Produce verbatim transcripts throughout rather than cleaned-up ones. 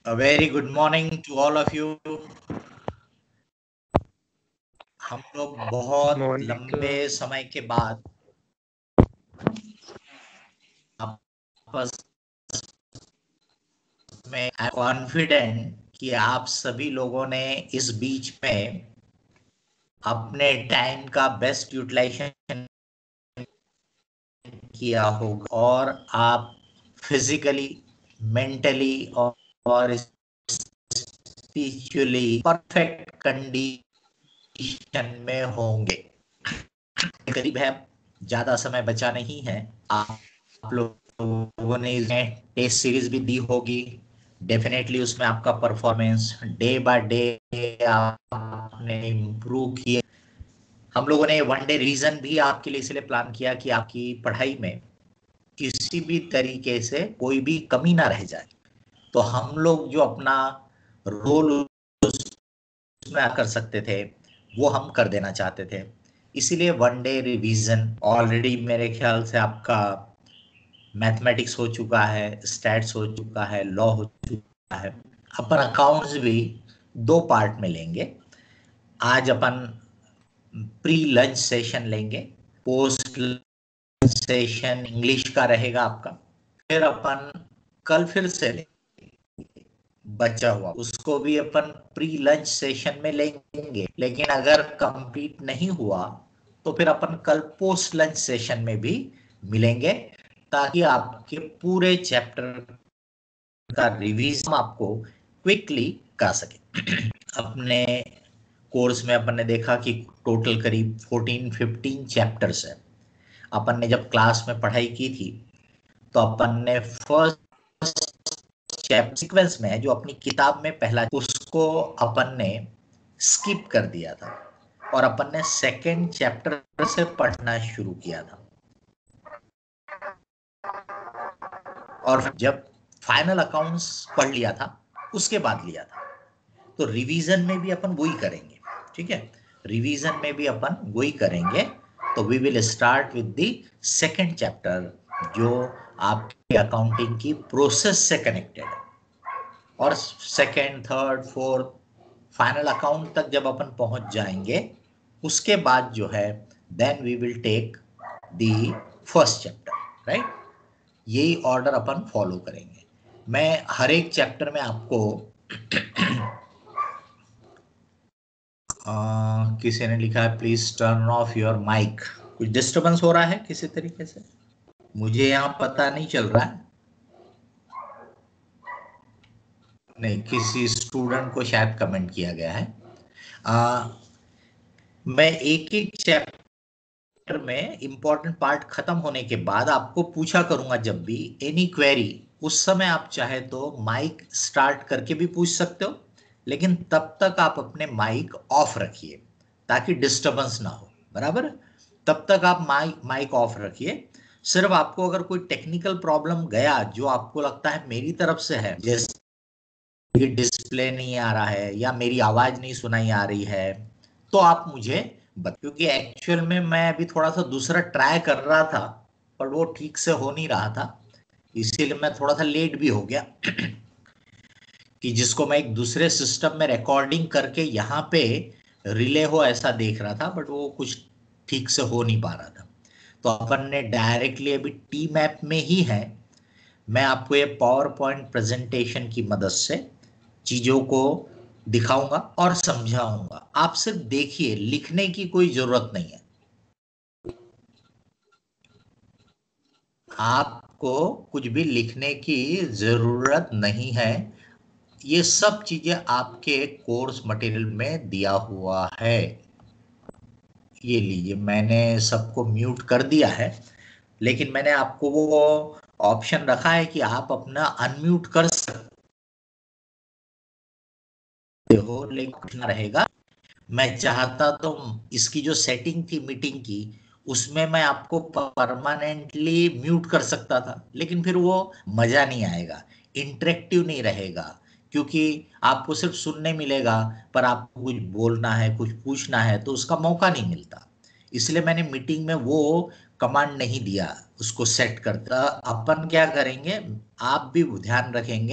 A very good morning to all of you. हम लोग बहुत मॉर्निंग लंबे समय के बाद आपस में कॉन्फिडेंट कि आप सभी लोगों ने इस बीच में अपने टाइम का बेस्ट यूटिलाइजेशन किया होगा और आप फिजिकली, मेंटली और, और स्पिरिचुअली परफेक्ट कंडीशन में होंगे। करीब है, ज्यादा समय बचा नहीं है। आप लोगों ने टेस्ट सीरीज भी दी होगी, डेफिनेटली उसमें आपका परफॉर्मेंस डे बाय डे आपने इम्प्रूव किए। हम लोगों ने वन डे रिवीजन भी आपके लिए इसलिए प्लान किया कि आपकी पढ़ाई में किसी भी तरीके से कोई भी कमी ना रह जाए। तो हम लोग जो अपना रोल उसमें कर सकते थे वो हम कर देना चाहते थे, इसीलिए वन डे रिवीजन। ऑलरेडी मेरे ख्याल से आपका मैथमेटिक्स हो चुका है, स्टैट्स हो चुका है, लॉ हो चुका है। अपन अकाउंट्स भी दो पार्ट में लेंगे। आज अपन प्री लंच सेशन लेंगे, पोस्ट लंच सेशन इंग्लिश का रहेगा आपका। फिर अपन कल फिर से लेंगे बचा हुआ, उसको भी अपन प्री लंच सेशन में लेंगे। लेकिन अगर कंप्लीट नहीं हुआ तो फिर अपन कल पोस्ट लंच सेशन में भी मिलेंगे, ताकि आपके पूरे चैप्टर का रिवीजन आपको क्विकली कर सके। अपने कोर्स में अपन ने देखा कि टोटल करीब फोर्टीन फिफ्टीन चैप्टर्स है। अपन ने जब क्लास में पढ़ाई की थी तो अपन ने फर्स्ट चैप्टर सीक्वेंस में है जो अपनी किताब में पहला, उसको अपन ने स्किप कर दिया था और अपन ने सेकंड चैप्टर से पढ़ना शुरू किया था। और जब फाइनल अकाउंट्स पढ़ लिया था उसके बाद लिया था। तो रिवीजन में भी अपन वही करेंगे, ठीक है। रिवीजन में भी अपन वही करेंगे। तो we will start with the second chapter जो आपके अकाउंटिंग की प्रोसेस से कनेक्टेड है। और second, third, fourth, final account तक जब अपन पहुंच जाएंगे उसके बाद जो है then we will take the first chapter, right. यही ऑर्डर अपन फॉलो करेंगे। मैं हर एक चैप्टर में आपको आ, किसी ने लिखा है please turn off your mic. कुछ डिस्टरबेंस हो रहा है किसी तरीके से? मुझे यहाँ पता नहीं चल रहा है। नहीं, किसी स्टूडेंट को शायद कमेंट किया गया है। आ, मैं एक एक चैप्टर में इंपॉर्टेंट पार्ट खत्म होने के बाद आपको पूछा करूंगा जब भी एनी क्वेरी, उस समय आप चाहे तो माइक स्टार्ट करके भी पूछ सकते हो, लेकिन तब तक आप अपने माइक ऑफ रखिए ताकि डिस्टरबेंस ना हो, बराबर। तब तक आप माइक माइक ऑफ रखिए। सिर्फ आपको अगर कोई टेक्निकल प्रॉब्लम गया जो आपको लगता है मेरी तरफ से है, जैसे ये डिस्प्ले नहीं आ रहा है या मेरी आवाज नहीं सुनाई आ रही है, तो आप मुझे बत, क्योंकि एक्चुअल में मैं अभी थोड़ा सा दूसरा ट्राई कर रहा था पर वो ठीक से हो नहीं रहा था, इसीलिए मैं थोड़ा सा लेट भी हो गया। कि जिसको मैं एक दूसरे सिस्टम में रिकॉर्डिंग करके यहाँ पे रिले हो ऐसा देख रहा था, बट वो कुछ ठीक से हो नहीं पा रहा था। तो अपन ने डायरेक्टली अभी टी मैप में ही है। मैं आपको ये पावर पॉइंट प्रेजेंटेशन की मदद से चीजों को दिखाऊंगा और समझाऊंगा। आप सिर्फ देखिए, लिखने की कोई जरूरत नहीं है। आपको कुछ भी लिखने की जरूरत नहीं है। ये सब चीजें आपके कोर्स मटेरियल में दिया हुआ है। ये लीजिए, मैंने सबको म्यूट कर दिया है, लेकिन मैंने आपको वो ऑप्शन रखा है कि आप अपना अनम्यूट कर सकते हो, लेकिन रहेगा। मैं चाहता तो इसकी जो सेटिंग थी मीटिंग की, उसमें मैं आपको परमानेंटली म्यूट कर सकता था, लेकिन फिर वो मजा नहीं आएगा, इंटरेक्टिव नहीं रहेगा, क्योंकि आपको सिर्फ सुनने मिलेगा पर आपको कुछ बोलना है, कुछ पूछना है तो उसका मौका नहीं मिलता। इसलिए मैंने मीटिंग में वो कमांड नहीं दिया, उसको सेट करता। अपन क्या करेंगे, आप भी ध्यान रखेंगे,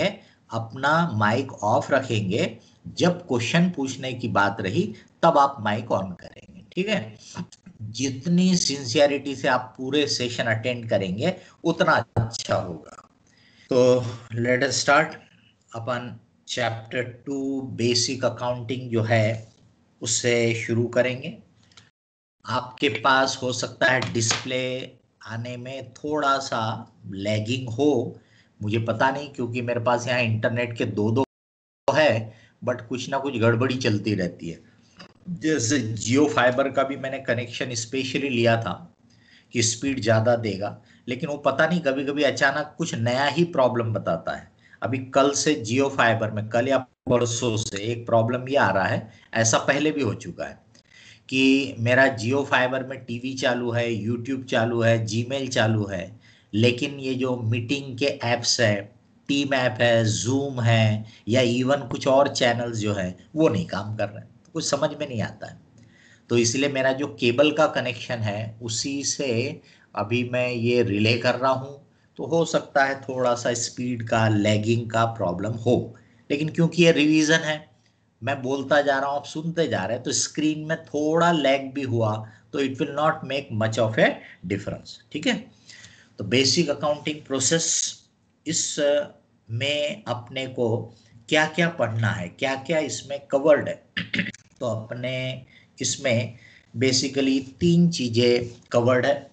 अपना माइक ऑफ रखेंगे, जब क्वेश्चन पूछने की बात रही तब आप माइक ऑन करेंगे, ठीक है। जितनी सिंसियरिटी से आप पूरे सेशन अटेंड करेंगे उतना अच्छा होगा। तो लेट अस स्टार्ट। अपन चैप्टर टू बेसिक अकाउंटिंग जो है उससे शुरू करेंगे। आपके पास हो सकता है डिस्प्ले आने में थोड़ा सा लैगिंग हो, मुझे पता नहीं, क्योंकि मेरे पास यहाँ इंटरनेट के दो दो है, बट कुछ ना कुछ गड़बड़ी चलती रहती है। जैसे जियो फाइबर का भी मैंने कनेक्शन स्पेशली लिया था कि स्पीड ज़्यादा देगा, लेकिन वो पता नहीं कभी कभी अचानक कुछ नया ही प्रॉब्लम बताता है। अभी कल से जियो फाइबर में, कल या परसों से एक प्रॉब्लम ये आ रहा है, ऐसा पहले भी हो चुका है कि मेरा जियो फाइबर में टीवी चालू है, यूट्यूब चालू है, जीमेल चालू है, लेकिन ये जो मीटिंग के ऐप्स है, टीम ऐप है, जूम है, या इवन कुछ और चैनल्स जो है वो नहीं काम कर रहे हैं, तो कुछ समझ में नहीं आता है। तो इसलिए मेरा जो केबल का कनेक्शन है उसी से अभी मैं ये रिले कर रहा हूँ, तो हो सकता है थोड़ा सा स्पीड का, लैगिंग का प्रॉब्लम हो। लेकिन क्योंकि ये रिवीजन है, मैं बोलता जा रहा हूँ, आप सुनते जा रहे हैं, तो स्क्रीन में थोड़ा लैग भी हुआ तो it will not make much of a difference, ठीक है। तो बेसिक अकाउंटिंग प्रोसेस, इस में अपने को क्या क्या पढ़ना है, क्या क्या इसमें कवर्ड है। तो अपने इसमें बेसिकली तीन चीजें कवर्ड है।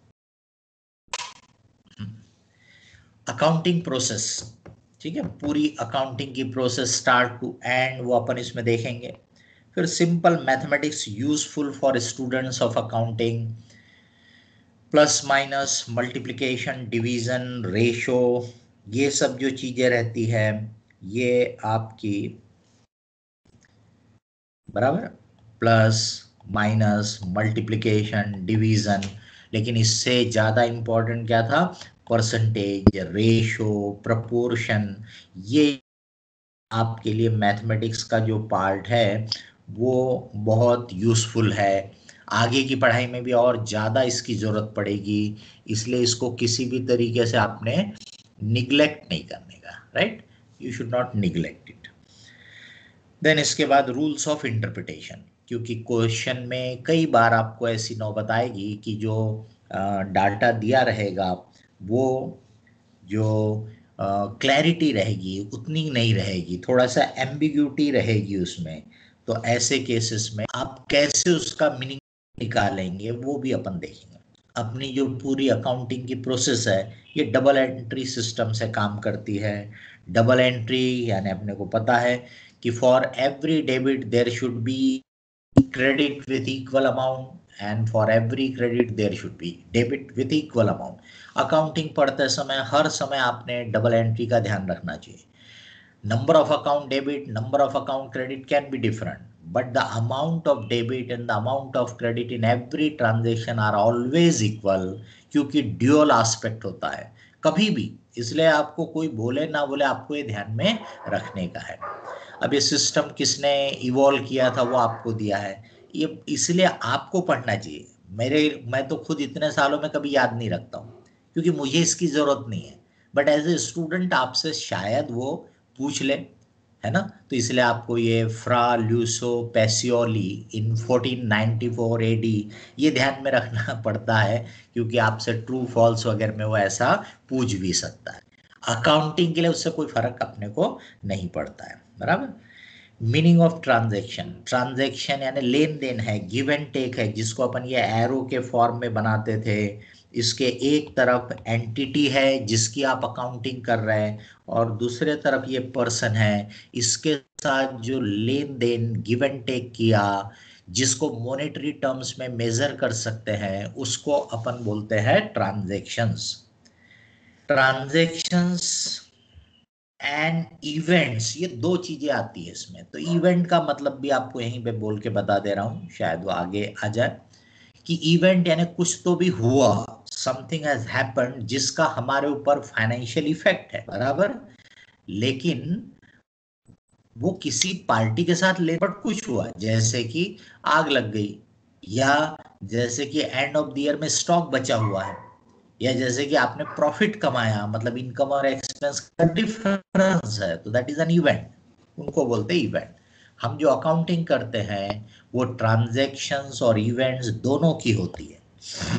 अकाउंटिंग प्रोसेस, ठीक है, पूरी अकाउंटिंग की प्रोसेस स्टार्ट टू एंड वो अपन इसमें देखेंगे। फिर simple mathematics useful for students of accounting, plus minus, multiplication, division, ratio, ये सब जो चीजें रहती है ये आपकी, बराबर, प्लस माइनस, मल्टीप्लिकेशन, डिवीजन, लेकिन इससे ज़्यादा इम्पोर्टेंट क्या था, परसेंटेज, रेशो, प्रपोर्शन, ये आपके लिए मैथमेटिक्स का जो पार्ट है वो बहुत यूज़फुल है। आगे की पढ़ाई में भी और ज़्यादा इसकी ज़रूरत पड़ेगी, इसलिए इसको किसी भी तरीके से आपने निग्लेक्ट नहीं करने का, right, you should not neglect it. Then इसके बाद रूल्स ऑफ इंटरप्रिटेशन, क्योंकि क्वेश्चन में कई बार आपको ऐसी नौबत आएगी कि जो डाटा दिया रहेगा वो जो क्लैरिटी रहेगी उतनी नहीं रहेगी, थोड़ा सा एम्बिग्यूटी रहेगी उसमें। तो ऐसे केसेस में आप कैसे उसका मीनिंग निकालेंगे वो भी अपन देखेंगे। अपनी जो पूरी अकाउंटिंग की प्रोसेस है ये डबल एंट्री सिस्टम से काम करती है। डबल एंट्री यानी अपने को पता है कि for every debit there should be credit with equal amount and for every credit there should be debit with equal amount. Accounting पढ़ते समय हर समय आपने डबल एंट्री का ध्यान रखना चाहिए। Number of account debit, number of account credit can be different, but the amount of debit and the amount of credit in every transaction are always equal, क्योंकि dual aspect होता है कभी भी, इसलिए आपको कोई बोले ना बोले आपको ये ध्यान में रखने का है। अब ये सिस्टम किसने इवॉल्व किया था वो आपको दिया है, ये इसलिए आपको पढ़ना चाहिए। मेरे मैं तो खुद इतने सालों में कभी याद नहीं रखता हूँ क्योंकि मुझे इसकी ज़रूरत नहीं है, बट एज ए स्टूडेंट आपसे शायद वो पूछ ले, है ना। तो इसलिए आपको ये Fra Luca Pacioli in fourteen ninety four AD ये ध्यान में रखना पड़ता है, क्योंकि आपसे ट्रू फॉल्स वगैरह में वो ऐसा पूछ भी सकता है। अकाउंटिंग के लिए उससे कोई फर्क अपने को नहीं पड़ता है, बराबर। मीनिंग ऑफ ट्रांजैक्शन, ट्रांजैक्शन यानी लेन देन है, गिव एंड टेक है, जिसको अपन ये एरो के फॉर्म में बनाते थे। इसके एक तरफ एंटिटी है जिसकी आप अकाउंटिंग कर रहे हैं और दूसरे तरफ ये पर्सन है, इसके साथ जो लेन देन गिव एंड टेक किया, जिसको मॉनेटरी टर्म्स में मेजर कर सकते हैं, उसको अपन बोलते हैं ट्रांजैक्शंस। ट्रांजैक्शंस एंड इवेंट्स, ये दो चीजें आती है इसमें। तो इवेंट का मतलब भी आपको यहीं पे बोल के बता दे रहा हूं, शायद वो आगे आ जाए, कि इवेंट यानी कुछ तो भी हुआ, समथिंग हैज हैपेंड जिसका हमारे ऊपर फाइनेंशियल इफेक्ट है, बराबर। लेकिन वो किसी पार्टी के साथ ले, बट कुछ हुआ, जैसे कि आग लग गई, या जैसे कि एंड ऑफ द ईयर में स्टॉक बचा हुआ है, या जैसे कि आपने प्रॉफिट कमाया, मतलब इनकम और एक्सपेंस का डिफरेंस है, तो दैट इज एन इवेंट, उनको बोलते हैं इवेंट। हम जो अकाउंटिंग करते हैं वो ट्रांजैक्शंस और इवेंट्स दोनों की होती है।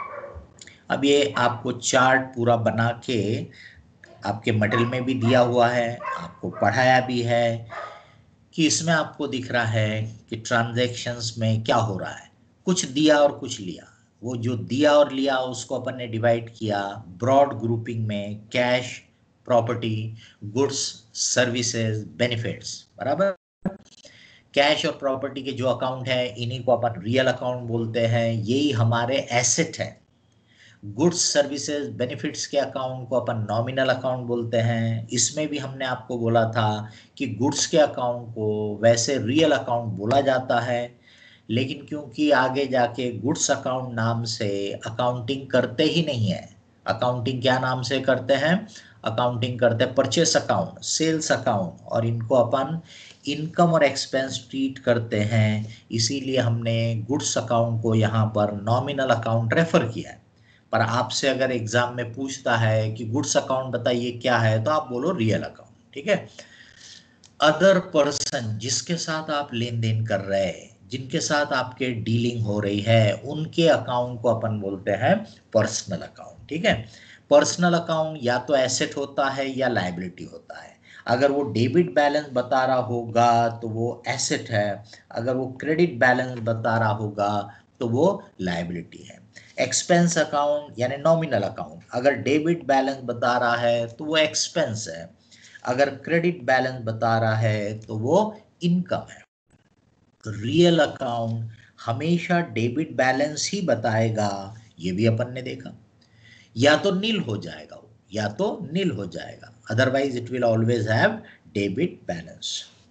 अब ये आपको चार्ट पूरा बना के आपके मटेरियल में भी दिया हुआ है, आपको पढ़ाया भी है, कि इसमें आपको दिख रहा है कि ट्रांजैक्शंस में क्या हो रहा है, कुछ दिया और कुछ लिया। वो जो दिया और लिया उसको अपन ने डिवाइड किया ब्रॉड ग्रुपिंग में, cash, property, goods, services, benefits, बराबर। कैश और प्रॉपर्टी के जो अकाउंट है इन्हीं को अपन रियल अकाउंट बोलते हैं, यही हमारे एसेट है। गुड्स, सर्विसेज, बेनिफिट्स के अकाउंट को अपन नॉमिनल अकाउंट बोलते हैं। इसमें भी हमने आपको बोला था कि गुड्स के अकाउंट को वैसे रियल अकाउंट बोला जाता है, लेकिन क्योंकि आगे जाके गुड्स अकाउंट नाम से अकाउंटिंग करते ही नहीं है। अकाउंटिंग क्या नाम से करते हैं? अकाउंटिंग करते हैं परचेस अकाउंट, सेल्स अकाउंट, और इनको अपन इनकम और एक्सपेंस ट्रीट करते हैं। इसीलिए हमने गुड्स अकाउंट को यहाँ पर नॉमिनल अकाउंट रेफर किया है। पर आपसे अगर एग्जाम में पूछता है कि गुड्स अकाउंट बताइए क्या है, तो आप बोलो रियल अकाउंट, ठीक है। अदर पर्सन, जिसके साथ आप लेन देन कर रहे हैं, जिनके साथ आपके डीलिंग हो रही है, उनके अकाउंट को अपन बोलते हैं पर्सनल अकाउंट, ठीक है। पर्सनल अकाउंट या तो एसेट होता है या लायबिलिटी होता है। अगर वो डेबिट बैलेंस बता रहा होगा तो वो एसेट है, अगर वो क्रेडिट बैलेंस बता रहा होगा तो वो लायबिलिटी है। एक्सपेंस अकाउंट यानी नॉमिनल अकाउंट, अगर डेबिट बैलेंस बता रहा है तो वो एक्सपेंस है, अगर क्रेडिट बैलेंस बता रहा है तो वो इनकम है। रियल अकाउंट हमेशा डेबिट बैलेंस ही बताएगा, ये भी अपन ने देखा। या तो नील हो जाएगा वो, या तो नील हो जाएगा, otherwise it will always have debit balance.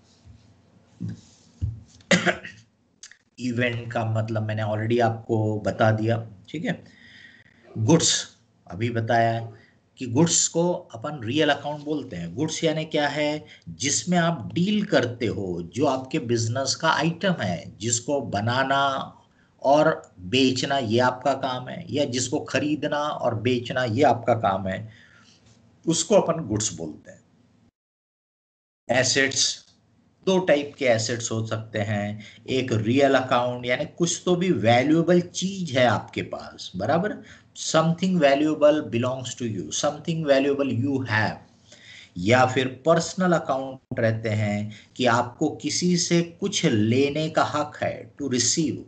Event का मतलब मैंने ऑलरेडी आपको बता दिया, ठीक है। गुड्स अभी बताया कि गुड्स को अपन रियल अकाउंट बोलते हैं। गुड्स यानी क्या है? जिसमें आप डील करते हो, जो आपके बिजनेस का आइटम है, जिसको बनाना और बेचना ये आपका काम है, या जिसको खरीदना और बेचना ये आपका काम है, उसको अपन गुड्स बोलते हैं। एसेट्स, दो टाइप के एसेट्स हो सकते हैं। एक रियल अकाउंट यानी कुछ तो भी वैल्यूएबल चीज है आपके पास, बराबर। Something valuable belongs to you, something valuable you have. या फिर पर्सनल अकाउंट रहते हैं कि आपको किसी से कुछ लेने का हक है, टू रिसीव,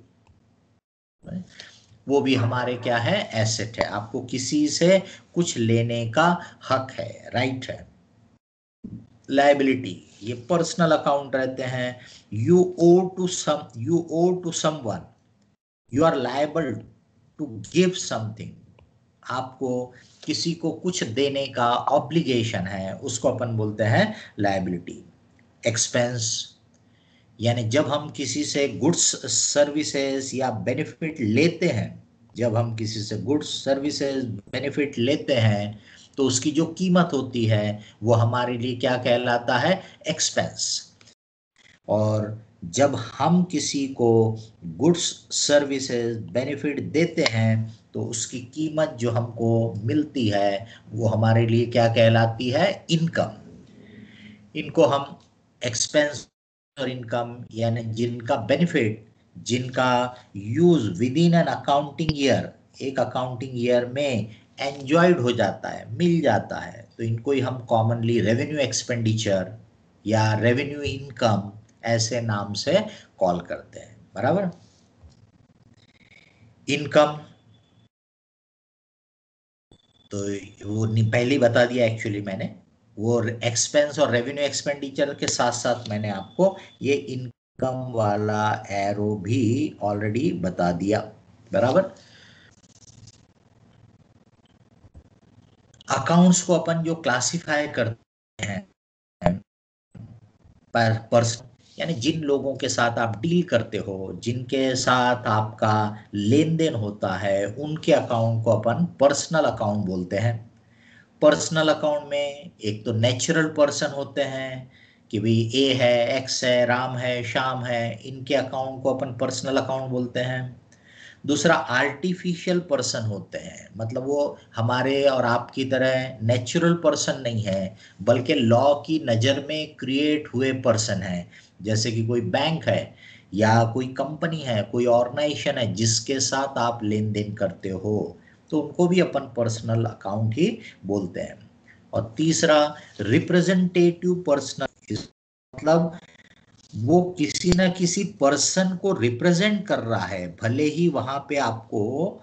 वो भी हमारे क्या है? एसेट है। आपको किसी से कुछ लेने का हक है, राइट है। लायबिलिटी, ये पर्सनल अकाउंट रहते हैं। You owe to some you owe to someone, you are liable to give something, आपको किसी को कुछ देने का ऑब्लिगेशन है, उसको अपन बोलते हैं लायबिलिटी। एक्सपेंस यानी जब हम किसी से गुड्स, सर्विसेज या बेनिफिट लेते हैं, जब हम किसी से गुड्स, सर्विसेज, बेनिफिट लेते हैं तो उसकी जो कीमत होती है वो हमारे लिए क्या कहलाता है? एक्सपेंस। और जब हम किसी को गुड्स, सर्विसेज, बेनिफिट देते हैं तो उसकी कीमत जो हमको मिलती है वो हमारे लिए क्या कहलाती है? इनकम। इनको हम एक्सपेंस और इनकम यानी जिनका बेनिफिट, जिनका use within an accounting year, एक अकाउंटिंग ईयर में एंजॉयड हो जाता है, मिल जाता है, तो इनको ही हम कॉमनली रेवेन्यू एक्सपेंडिचर या रेवेन्यू इनकम ऐसे नाम से कॉल करते हैं, बराबर। इनकम तो वो पहले ही बता दिया एक्चुअली मैंने, वो एक्सपेंस और रेवेन्यू एक्सपेंडिचर के साथ साथ मैंने आपको ये इनकम वाला एरो भी ऑलरेडी बता दिया, बराबर। अकाउंट्स को अपन जो क्लासिफाई करते हैं, पर पर्सन यानी जिन लोगों के साथ आप डील करते हो, जिनके साथ आपका लेन देन होता है, उनके अकाउंट को अपन पर्सनल अकाउंट बोलते हैं। पर्सनल अकाउंट में एक तो नेचुरल पर्सन होते हैं कि भाई ए है, एक्स है, राम है, श्याम है, इनके अकाउंट को अपन पर्सनल अकाउंट बोलते हैं। दूसरा आर्टिफिशियल पर्सन होते हैं, मतलब वो हमारे और आपकी तरह नेचुरल पर्सन नहीं है, बल्कि लॉ की नज़र में क्रिएट हुए पर्सन हैं। जैसे कि कोई बैंक है या कोई कंपनी है, कोई ऑर्गेनाइजेशन है जिसके साथ आप लेन देन करते हो, तो उनको भी अपन पर्सनल अकाउंट ही बोलते हैं। और तीसरा रिप्रेजेंटेटिव पर्सनल, मतलब वो किसी ना किसी पर्सन को रिप्रेजेंट कर रहा है, भले ही वहां पे आपको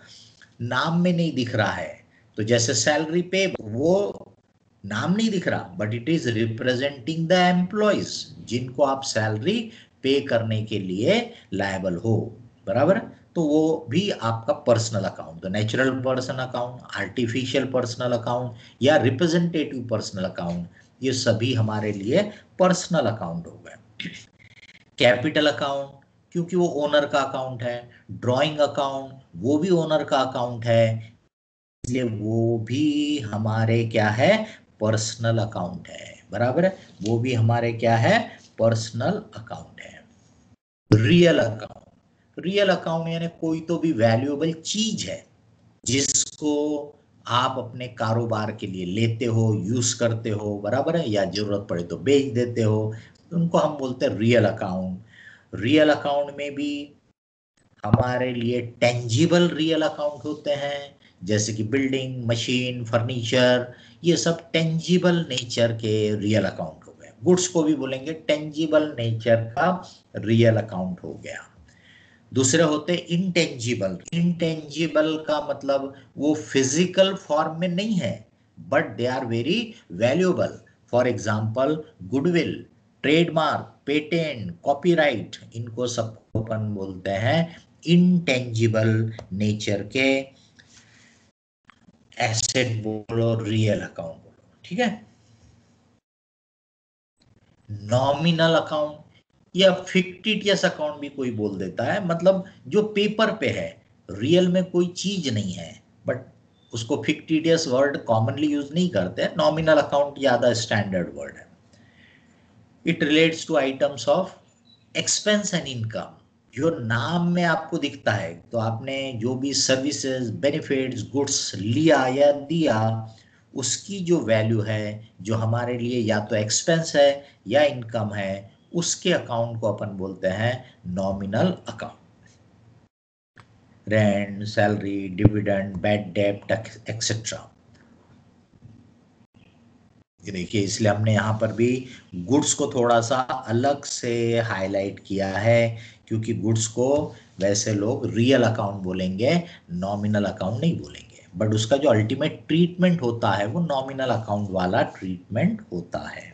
नाम में नहीं दिख रहा है। तो जैसे सैलरी पे वो नाम नहीं दिख रहा, but it is representing the employees जिनको आप सैलरी पे करने के लिए लायबल हो, बराबर। तो वो भी आपका पर्सनल अकाउंट, तो natural person account, artificial personal account या रिप्रेजेंटेटिव पर्सनल अकाउंट, ये सभी हमारे लिए पर्सनल अकाउंट हो गए। कैपिटल अकाउंट क्योंकि वो ओनर का अकाउंट है, ड्राइंग अकाउंट वो भी ओनर का अकाउंट है, इसलिए वो भी हमारे क्या है, पर्सनल अकाउंट है, बराबर है। वो भी हमारे क्या है, पर्सनल अकाउंट है। रियल अकाउंट, रियल अकाउंट यानी कोई तो भी वैल्यूएबल चीज है जिसको आप अपने कारोबार के लिए लेते हो, यूज करते हो, बराबर है, या जरूरत पड़े तो बेच देते हो, तो उनको हम बोलते हैं रियल अकाउंट। रियल अकाउंट में भी हमारे लिए टेंजिबल रियल अकाउंट होते हैं, जैसे कि बिल्डिंग, मशीन, फर्नीचर, ये सब टेंजिबल नेचर के रियल अकाउंट हो गए। गुड्स को भी बोलेंगे टेंजिबल नेचर का रियल अकाउंट हो गया। दूसरे होते इनटेंजिबल। इनटेंजिबल का मतलब वो फिजिकल फॉर्म में नहीं है, but they are very valuable. For example goodwill, trademark, patent, copyright, इनको सबको अपन बोलते हैं इनटेंजिबल नेचर के एसेट बोलो, रियल अकाउंट बोलो, ठीक है। नॉमिनल अकाउंट या फिक्टिटियस अकाउंट भी कोई बोल देता है, मतलब जो पेपर पे है, रियल में कोई चीज नहीं है, बट उसको फिक्टिटियस वर्ड कॉमनली यूज नहीं करते। नॉमिनल अकाउंट ज्यादा स्टैंडर्ड वर्ड है। It relates to items of expense and income, जो नाम में आपको दिखता है, तो आपने जो भी सर्विसेज, बेनिफिट्स, गुड्स लिया या दिया, उसकी जो वैल्यू है, जो हमारे लिए या तो एक्सपेंस है या इनकम है, उसके अकाउंट को अपन बोलते हैं nominal account. Rent, salary, dividend, bad डेब्ट एक्सेट्रा। ये देखिए, इसलिए हमने यहाँ पर भी गुड्स को थोड़ा सा अलग से हाईलाइट किया है, क्योंकि गुड्स को वैसे लोग रियल अकाउंट बोलेंगे, नॉमिनल अकाउंट नहीं बोलेंगे, बट उसका जो अल्टीमेट ट्रीटमेंट होता है वो नॉमिनल अकाउंट वाला ट्रीटमेंट होता है।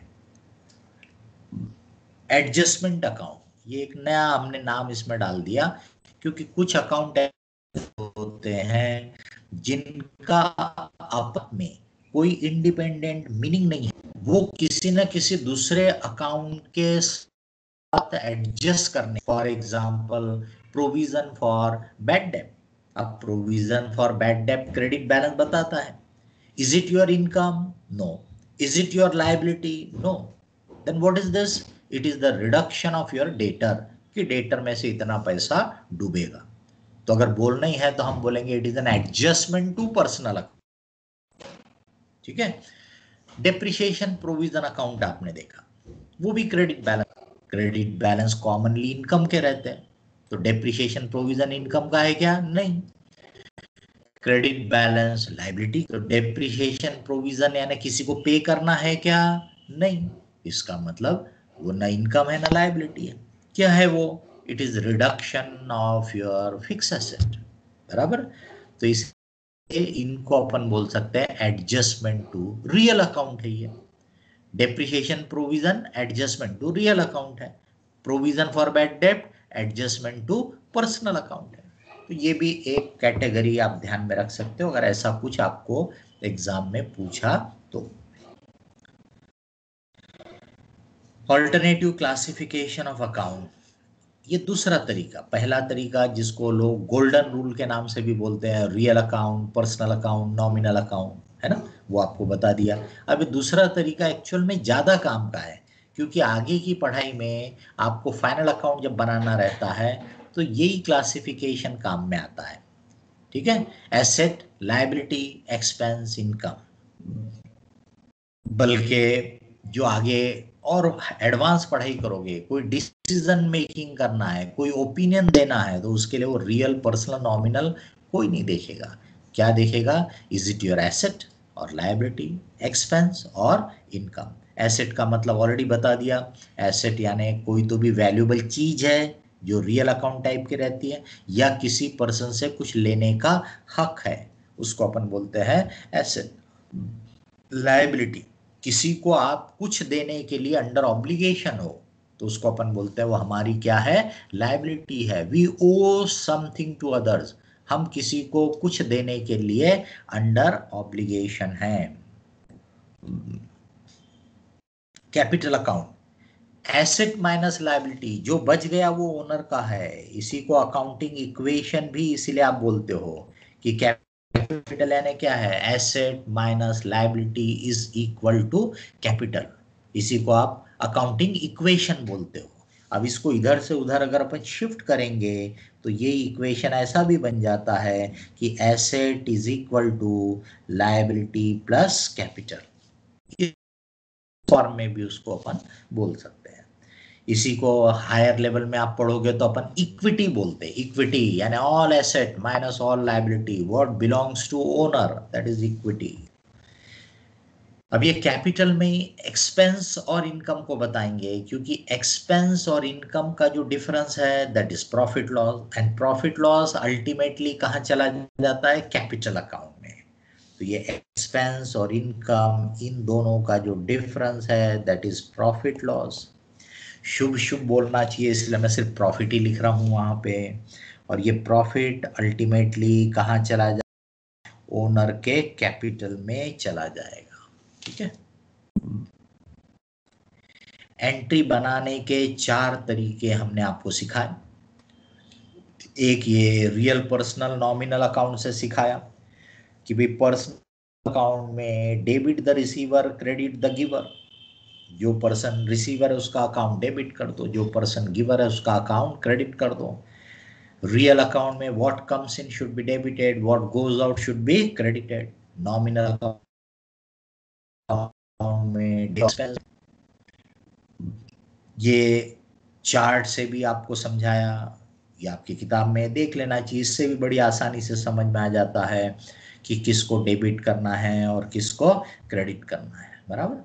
एडजस्टमेंट अकाउंट, ये एक नया हमने नाम इसमें डाल दिया, क्योंकि कुछ अकाउंट होते हैं जिनका आपस में कोई इंडिपेंडेंट मीनिंग नहीं है, वो किसी न किसी दूसरे अकाउंट के साथ एडजस्ट करने। For example provision for bad डेब्ट। अब प्रोविजन फॉर बैड डेब्ट क्रेडिट बैलेंस बताता है। Is it your income? No. Is it your liability? No. Then what is this? It is the reduction of your debtor, कि debtor में से इतना पैसा डूबेगा। तो अगर बोलना ही है तो हम बोलेंगे it is an adjustment to personal account, ठीक है। डेप्रिसिएशन प्रोविजन अकाउंट आपने देखा, वो भी credit balance. Credit balance commonly income के रहते हैं, तो डेप्रिसिएशन प्रोविजन इनकम का है क्या? नहीं। क्रेडिट बैलेंस लायबिलिटी, तो डेप्रिसिएशन प्रोविजन यानी किसी को पे करना है क्या? नहीं। इसका मतलब वो ना इनकम है ना लायबिलिटी है। क्या है वो? It is reduction of your fix asset, बराबर। तो इस इनको अपन बोल सकते हैं एडजस्टमेंट टू रियल अकाउंट है ये। Depreciation provision adjustment to real account है, प्रोविजन फॉर बैड डेब्ट एडजस्टमेंट टू पर्सनल अकाउंट है। तो ये भी एक कैटेगरी आप ध्यान में रख सकते हो अगर ऐसा कुछ आपको एग्जाम में पूछा तो। ऑल्टरनेटिव क्लासिफिकेशन ऑफ अकाउंट, ये दूसरा तरीका। पहला तरीका जिसको लोग गोल्डन रूल के नाम से भी बोलते हैं, real account, personal account, nominal account, है ना, वो आपको बता दिया। अब दूसरा तरीका एक्चुअल में ज़्यादा काम का है, क्योंकि आगे की पढ़ाई में आपको फाइनल अकाउंट जब बनाना रहता है तो यही क्लासिफिकेशन काम में आता है, ठीक है। Asset, liability, expense, income. बल्कि जो आगे और एडवांस पढ़ाई करोगे, कोई डिसीजन मेकिंग करना है, कोई ओपिनियन देना है, तो उसके लिए वो रियल, पर्सनल, नॉमिनल कोई नहीं देखेगा। क्या देखेगा? इज इट योर एसेट और लायबिलिटी, एक्सपेंस और इनकम। एसेट का मतलब ऑलरेडी बता दिया, एसेट यानी कोई तो भी वैल्यूएबल चीज है जो रियल अकाउंट टाइप की रहती है, या किसी पर्सन से कुछ लेने का हक है, उसको अपन बोलते हैं एसेट। लायबिलिटी, किसी को आप कुछ देने के लिए अंडर ऑब्लिगेशन हो, तो उसको अपन बोलते हैं वो हमारी क्या है? लायबिलिटी है। We owe something to others, हम किसी को कुछ देने के लिए अंडर ऑब्लिगेशन है। Capital account, asset minus liability, जो बच गया वो ओनर का है। इसी को अकाउंटिंग इक्वेशन भी इसीलिए आप बोलते हो कि कैपिटल यानी क्या है? Asset minus liability is equal to capital. इसी को आप अकाउंटिंग इक्वेशन बोलते हो। अब इसको इधर से उधर अगर अपन शिफ्ट करेंगे तो ये इक्वेशन ऐसा भी बन जाता है कि asset is equal to liability plus capital. Form में भी उसको अपन बोल सकते हैं। इसी को हायर लेवल में आप पढ़ोगे तो अपन इक्विटी बोलते हैं। इक्विटी यानी all asset minus all liability, what belongs to owner, that is equity. अब ये कैपिटल में एक्सपेंस और इनकम को बताएंगे, क्योंकि एक्सपेंस और इनकम का जो डिफरेंस है that is profit loss, and profit loss ultimately कहाँ चला जाता है? कैपिटल अकाउंट में। तो ये एक्सपेंस और इनकम, इन दोनों का जो डिफरेंस है दैट इज प्रॉफिट लॉस। शुभ शुभ बोलना चाहिए, इसलिए मैं सिर्फ प्रॉफिट ही लिख रहा हूँ वहां पे। और ये प्रॉफिट अल्टीमेटली कहाँ चला जाएगा? ओनर के कैपिटल में चला जाएगा, ठीक है। एंट्री बनाने के चार तरीके हमने आपको सिखाए। एक ये रियल, पर्सनल, नॉमिनल अकाउंट से सिखाया कि भाई पर्सनल अकाउंट में debit the receiver, credit the giver. जो पर्सन रिसीवर है उसका अकाउंट डेबिट कर दो, जो पर्सन गिवर है उसका अकाउंट क्रेडिट कर दो। रियल अकाउंट में what comes in should be debited, what goes out should be credited. Nominal account में एक्सपेंस। ये चार्ट से भी आपको समझाया, ये आपकी किताब में देख लेना चाहिए, इससे भी बड़ी आसानी से समझ में आ जाता है कि किसको डेबिट करना है और किसको क्रेडिट करना है, बराबर।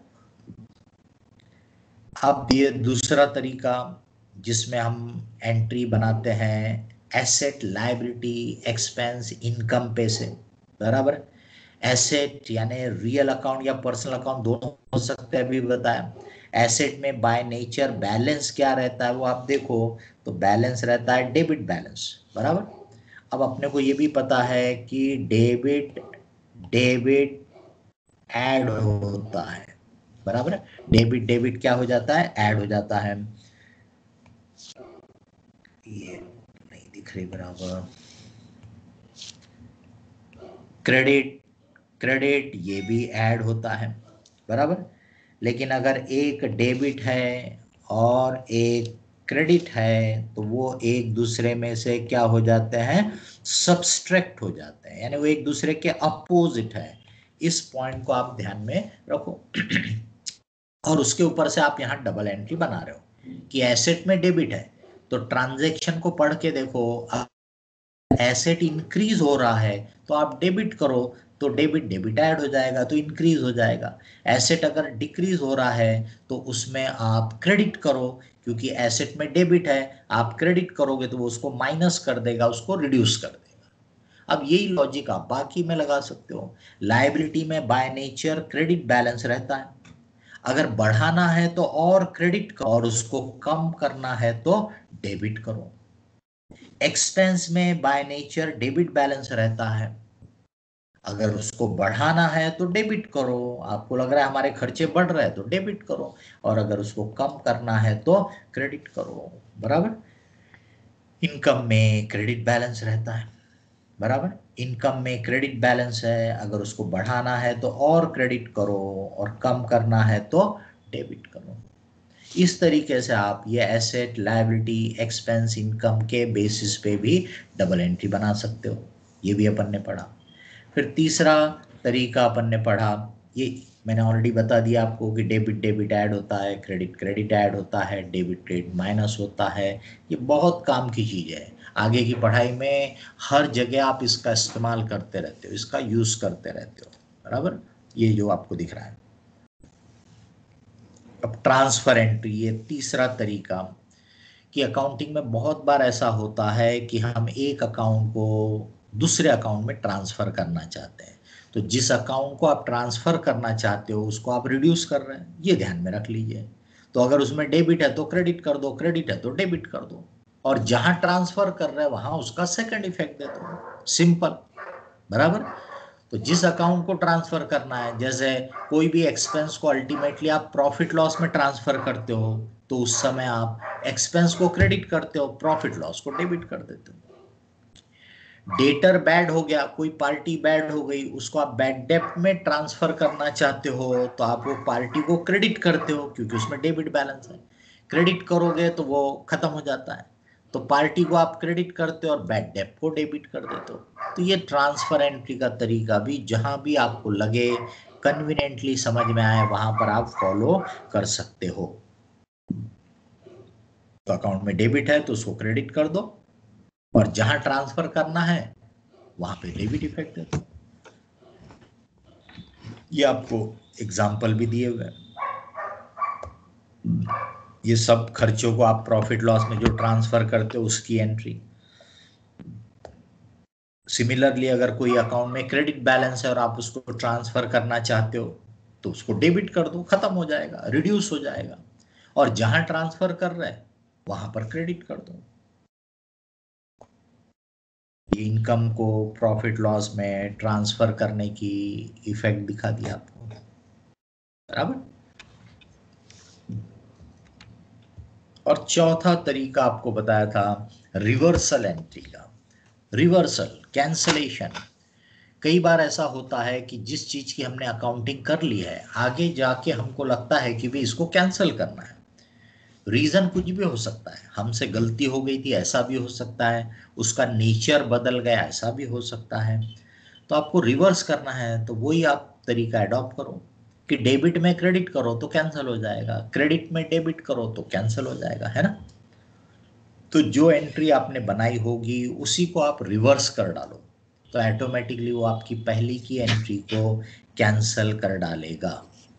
अब ये दूसरा तरीका जिसमें हम एंट्री बनाते हैं एसेट, लायबिलिटी, एक्सपेंस, इनकम पे से, बराबर। एसेट यानी रियल अकाउंट या पर्सनल अकाउंट दोनों हो सकते हैं, अभी बताया। एसेट में बाय नेचर बैलेंस क्या रहता है वो आप देखो, तो बैलेंस रहता है डेबिट बैलेंस, बराबर। अब अपने को ये भी पता है कि डेबिट डेबिट ऐड होता है, बराबर। डेबिट डेबिट क्या हो जाता है? ऐड हो जाता है। ये नहीं दिख रही बराबर। क्रेडिट क्रेडिट ये भी ऐड होता है, बराबर। लेकिन अगर एक डेबिट है और एक क्रेडिट है तो वो एक दूसरे में से क्या हो जाते हैं? सब्सट्रैक्ट हो जाते हैं, यानी वो एक दूसरे के अपोजिट है। इस पॉइंट को आप ध्यान में रखो। और उसके ऊपर से आप यहाँ डबल एंट्री बना रहे हो कि एसेट में डेबिट है तो ट्रांजैक्शन को पढ़ के देखो, एसेट इंक्रीज हो रहा है तो आप डेबिट करो, तो डेबिट डेबिट ऐड हो जाएगा तो इंक्रीज हो जाएगा। एसेट अगर डिक्रीज हो रहा है तो उसमें आप क्रेडिट करो, क्योंकि एसेट में डेबिट है, आप क्रेडिट करोगे तो वो उसको माइनस कर देगा, उसको रिड्यूस कर देगा। अब यही लॉजिक आप बाकी में लगा सकते हो। लायबिलिटी में बाय नेचर क्रेडिट बैलेंस रहता है, अगर बढ़ाना है तो और क्रेडिट करो और उसको कम करना है तो डेबिट करो। एक्सपेंस में बाय नेचर डेबिट बैलेंस रहता है, अगर उसको बढ़ाना है तो डेबिट करो, आपको लग रहा है हमारे खर्चे बढ़ रहे हैं तो डेबिट करो, और अगर उसको कम करना है तो क्रेडिट करो, बराबर। इनकम में क्रेडिट बैलेंस रहता है, बराबर। इनकम में क्रेडिट बैलेंस है, अगर उसको बढ़ाना है तो और क्रेडिट करो और कम करना है तो डेबिट करो। इस तरीके से आप ये एसेट, लायबिलिटी, एक्सपेंस, इनकम के बेसिस पे भी डबल एंट्री बना सकते हो। ये भी अपन ने पढ़ा। फिर तीसरा तरीका अपन ने पढ़ा, ये मैंने ऑलरेडी बता दिया आपको कि डेबिट डेबिट ऐड होता है, क्रेडिट क्रेडिट ऐड होता है, डेबिट क्रेडिट माइनस होता है। ये बहुत काम की चीज़ है, आगे की पढ़ाई में हर जगह आप इसका इस्तेमाल करते रहते हो, इसका यूज़ करते रहते हो, बराबर। ये जो आपको दिख रहा है। अब ट्रांसफर एंट्री, ये तीसरा तरीका कि अकाउंटिंग में बहुत बार ऐसा होता है कि हम एक अकाउंट को दूसरे अकाउंट में ट्रांसफर करना चाहते हैं। तो जिस अकाउंट को आप ट्रांसफर करना चाहते हो उसको आप रिड्यूस कर रहे हैं, ये ध्यान में रख लीजिए। तो अगर उसमें डेबिट है तो क्रेडिट कर दो, क्रेडिट है तो डेबिट कर दो, और जहां ट्रांसफर कर रहे हैं वहां उसका सेकंड इफेक्ट दे दो, सिंपल, बराबर। तो जिस अकाउंट को ट्रांसफर करना है, जैसे कोई भी एक्सपेंस को अल्टीमेटली आप प्रॉफिट लॉस में ट्रांसफर करते हो, तो उस समय आप एक्सपेंस को क्रेडिट करते हो, प्रॉफिट लॉस को डेबिट कर देते हो। डेटर बैड हो गया, कोई पार्टी बैड हो गई, उसको आप बैड डेब्ट में ट्रांसफर करना चाहते हो, तो आप वो पार्टी को क्रेडिट करते हो क्योंकि उसमें डेबिट बैलेंस है। क्रेडिट करोगे तो वो खत्म हो जाता है, तो पार्टी को आप क्रेडिट करते हो और बैड डेब्ट को डेबिट कर देते हो। तो ये ट्रांसफर एंट्री का तरीका भी जहां भी आपको लगे, कन्वीनियंटली समझ में आए, वहां पर आप फॉलो कर सकते हो। तो अकाउंट में डेबिट है तो उसको क्रेडिट कर दो, और जहां ट्रांसफर करना है वहां पे डेबिट इफेक्ट है। ये आपको एग्जाम्पल भी दिए हुए हैं। ये सब खर्चों को आप प्रॉफिट लॉस में जो ट्रांसफर करते हो उसकी एंट्री। सिमिलरली अगर कोई अकाउंट में क्रेडिट बैलेंस है और आप उसको ट्रांसफर करना चाहते हो तो उसको डेबिट कर दो, खत्म हो जाएगा, रिड्यूस हो जाएगा, और जहां ट्रांसफर कर रहे हैं वहां पर क्रेडिट कर दो। इनकम को प्रॉफिट लॉस में ट्रांसफर करने की इफेक्ट दिखा दिया आपको, बराबर। और चौथा तरीका आपको बताया था रिवर्सल एंट्री का। Reversal, cancellation. कई बार ऐसा होता है कि जिस चीज की हमने अकाउंटिंग कर ली है, आगे जाके हमको लगता है कि भी इसको कैंसिल करना है। रीजन कुछ भी हो सकता है, हमसे गलती हो गई थी ऐसा भी हो सकता है, उसका नेचर बदल गया ऐसा भी हो सकता है। तो आपको रिवर्स करना है, तो वही आप तरीका अडॉप्ट करो कि डेबिट में क्रेडिट करो तो कैंसिल हो जाएगा, क्रेडिट में डेबिट करो तो कैंसिल हो जाएगा, है ना। तो जो एंट्री आपने बनाई होगी उसी को आप रिवर्स कर डालो, तो ऑटोमेटिकली वो आपकी पहली की एंट्री को कैंसिल कर डालेगा।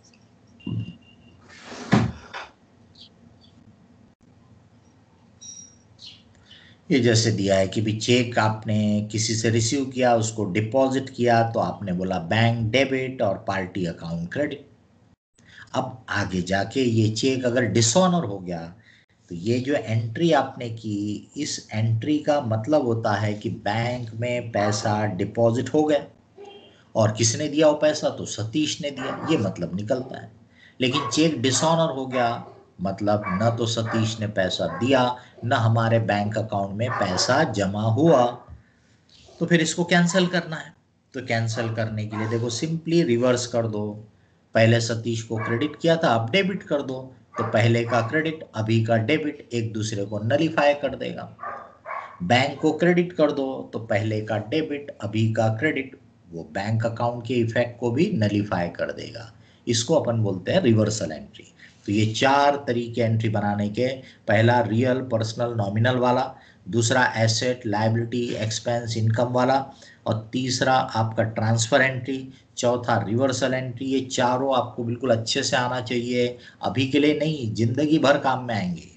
ये जैसे दिया है कि भी चेक आपने किसी से रिसीव किया, उसको डिपॉजिट किया, तो आपने बोला बैंक डेबिट और पार्टी अकाउंट क्रेडिट। अब आगे जाके ये चेक अगर डिसऑनर हो गया, तो ये जो एंट्री आपने की, इस एंट्री का मतलब होता है कि बैंक में पैसा डिपॉजिट हो गया, और किसने दिया वो पैसा, तो सतीश ने दिया, ये मतलब निकलता है। लेकिन चेक डिसऑनर हो गया, मतलब न तो सतीश ने पैसा दिया, न हमारे बैंक अकाउंट में पैसा जमा हुआ, तो फिर इसको कैंसिल करना है। तो कैंसिल करने के लिए देखो सिंपली रिवर्स कर दो, पहले सतीश को क्रेडिट किया था, अब डेबिट कर दो, तो पहले का क्रेडिट अभी का डेबिट एक दूसरे को नलीफाई कर देगा। बैंक को क्रेडिट कर दो तो पहले का डेबिट अभी का क्रेडिट वो बैंक अकाउंट के इफेक्ट को भी नलीफाई कर देगा। इसको अपन बोलते हैं रिवर्सल एंट्री। तो ये चार तरीके एंट्री बनाने के, पहला रियल पर्सनल नॉमिनल वाला, दूसरा एसेट लायबिलिटी एक्सपेंस इनकम वाला, और तीसरा आपका ट्रांसफर एंट्री, चौथा रिवर्सल एंट्री। ये चारों आपको बिल्कुल अच्छे से आना चाहिए, अभी के लिए नहीं, जिंदगी भर काम में आएंगे।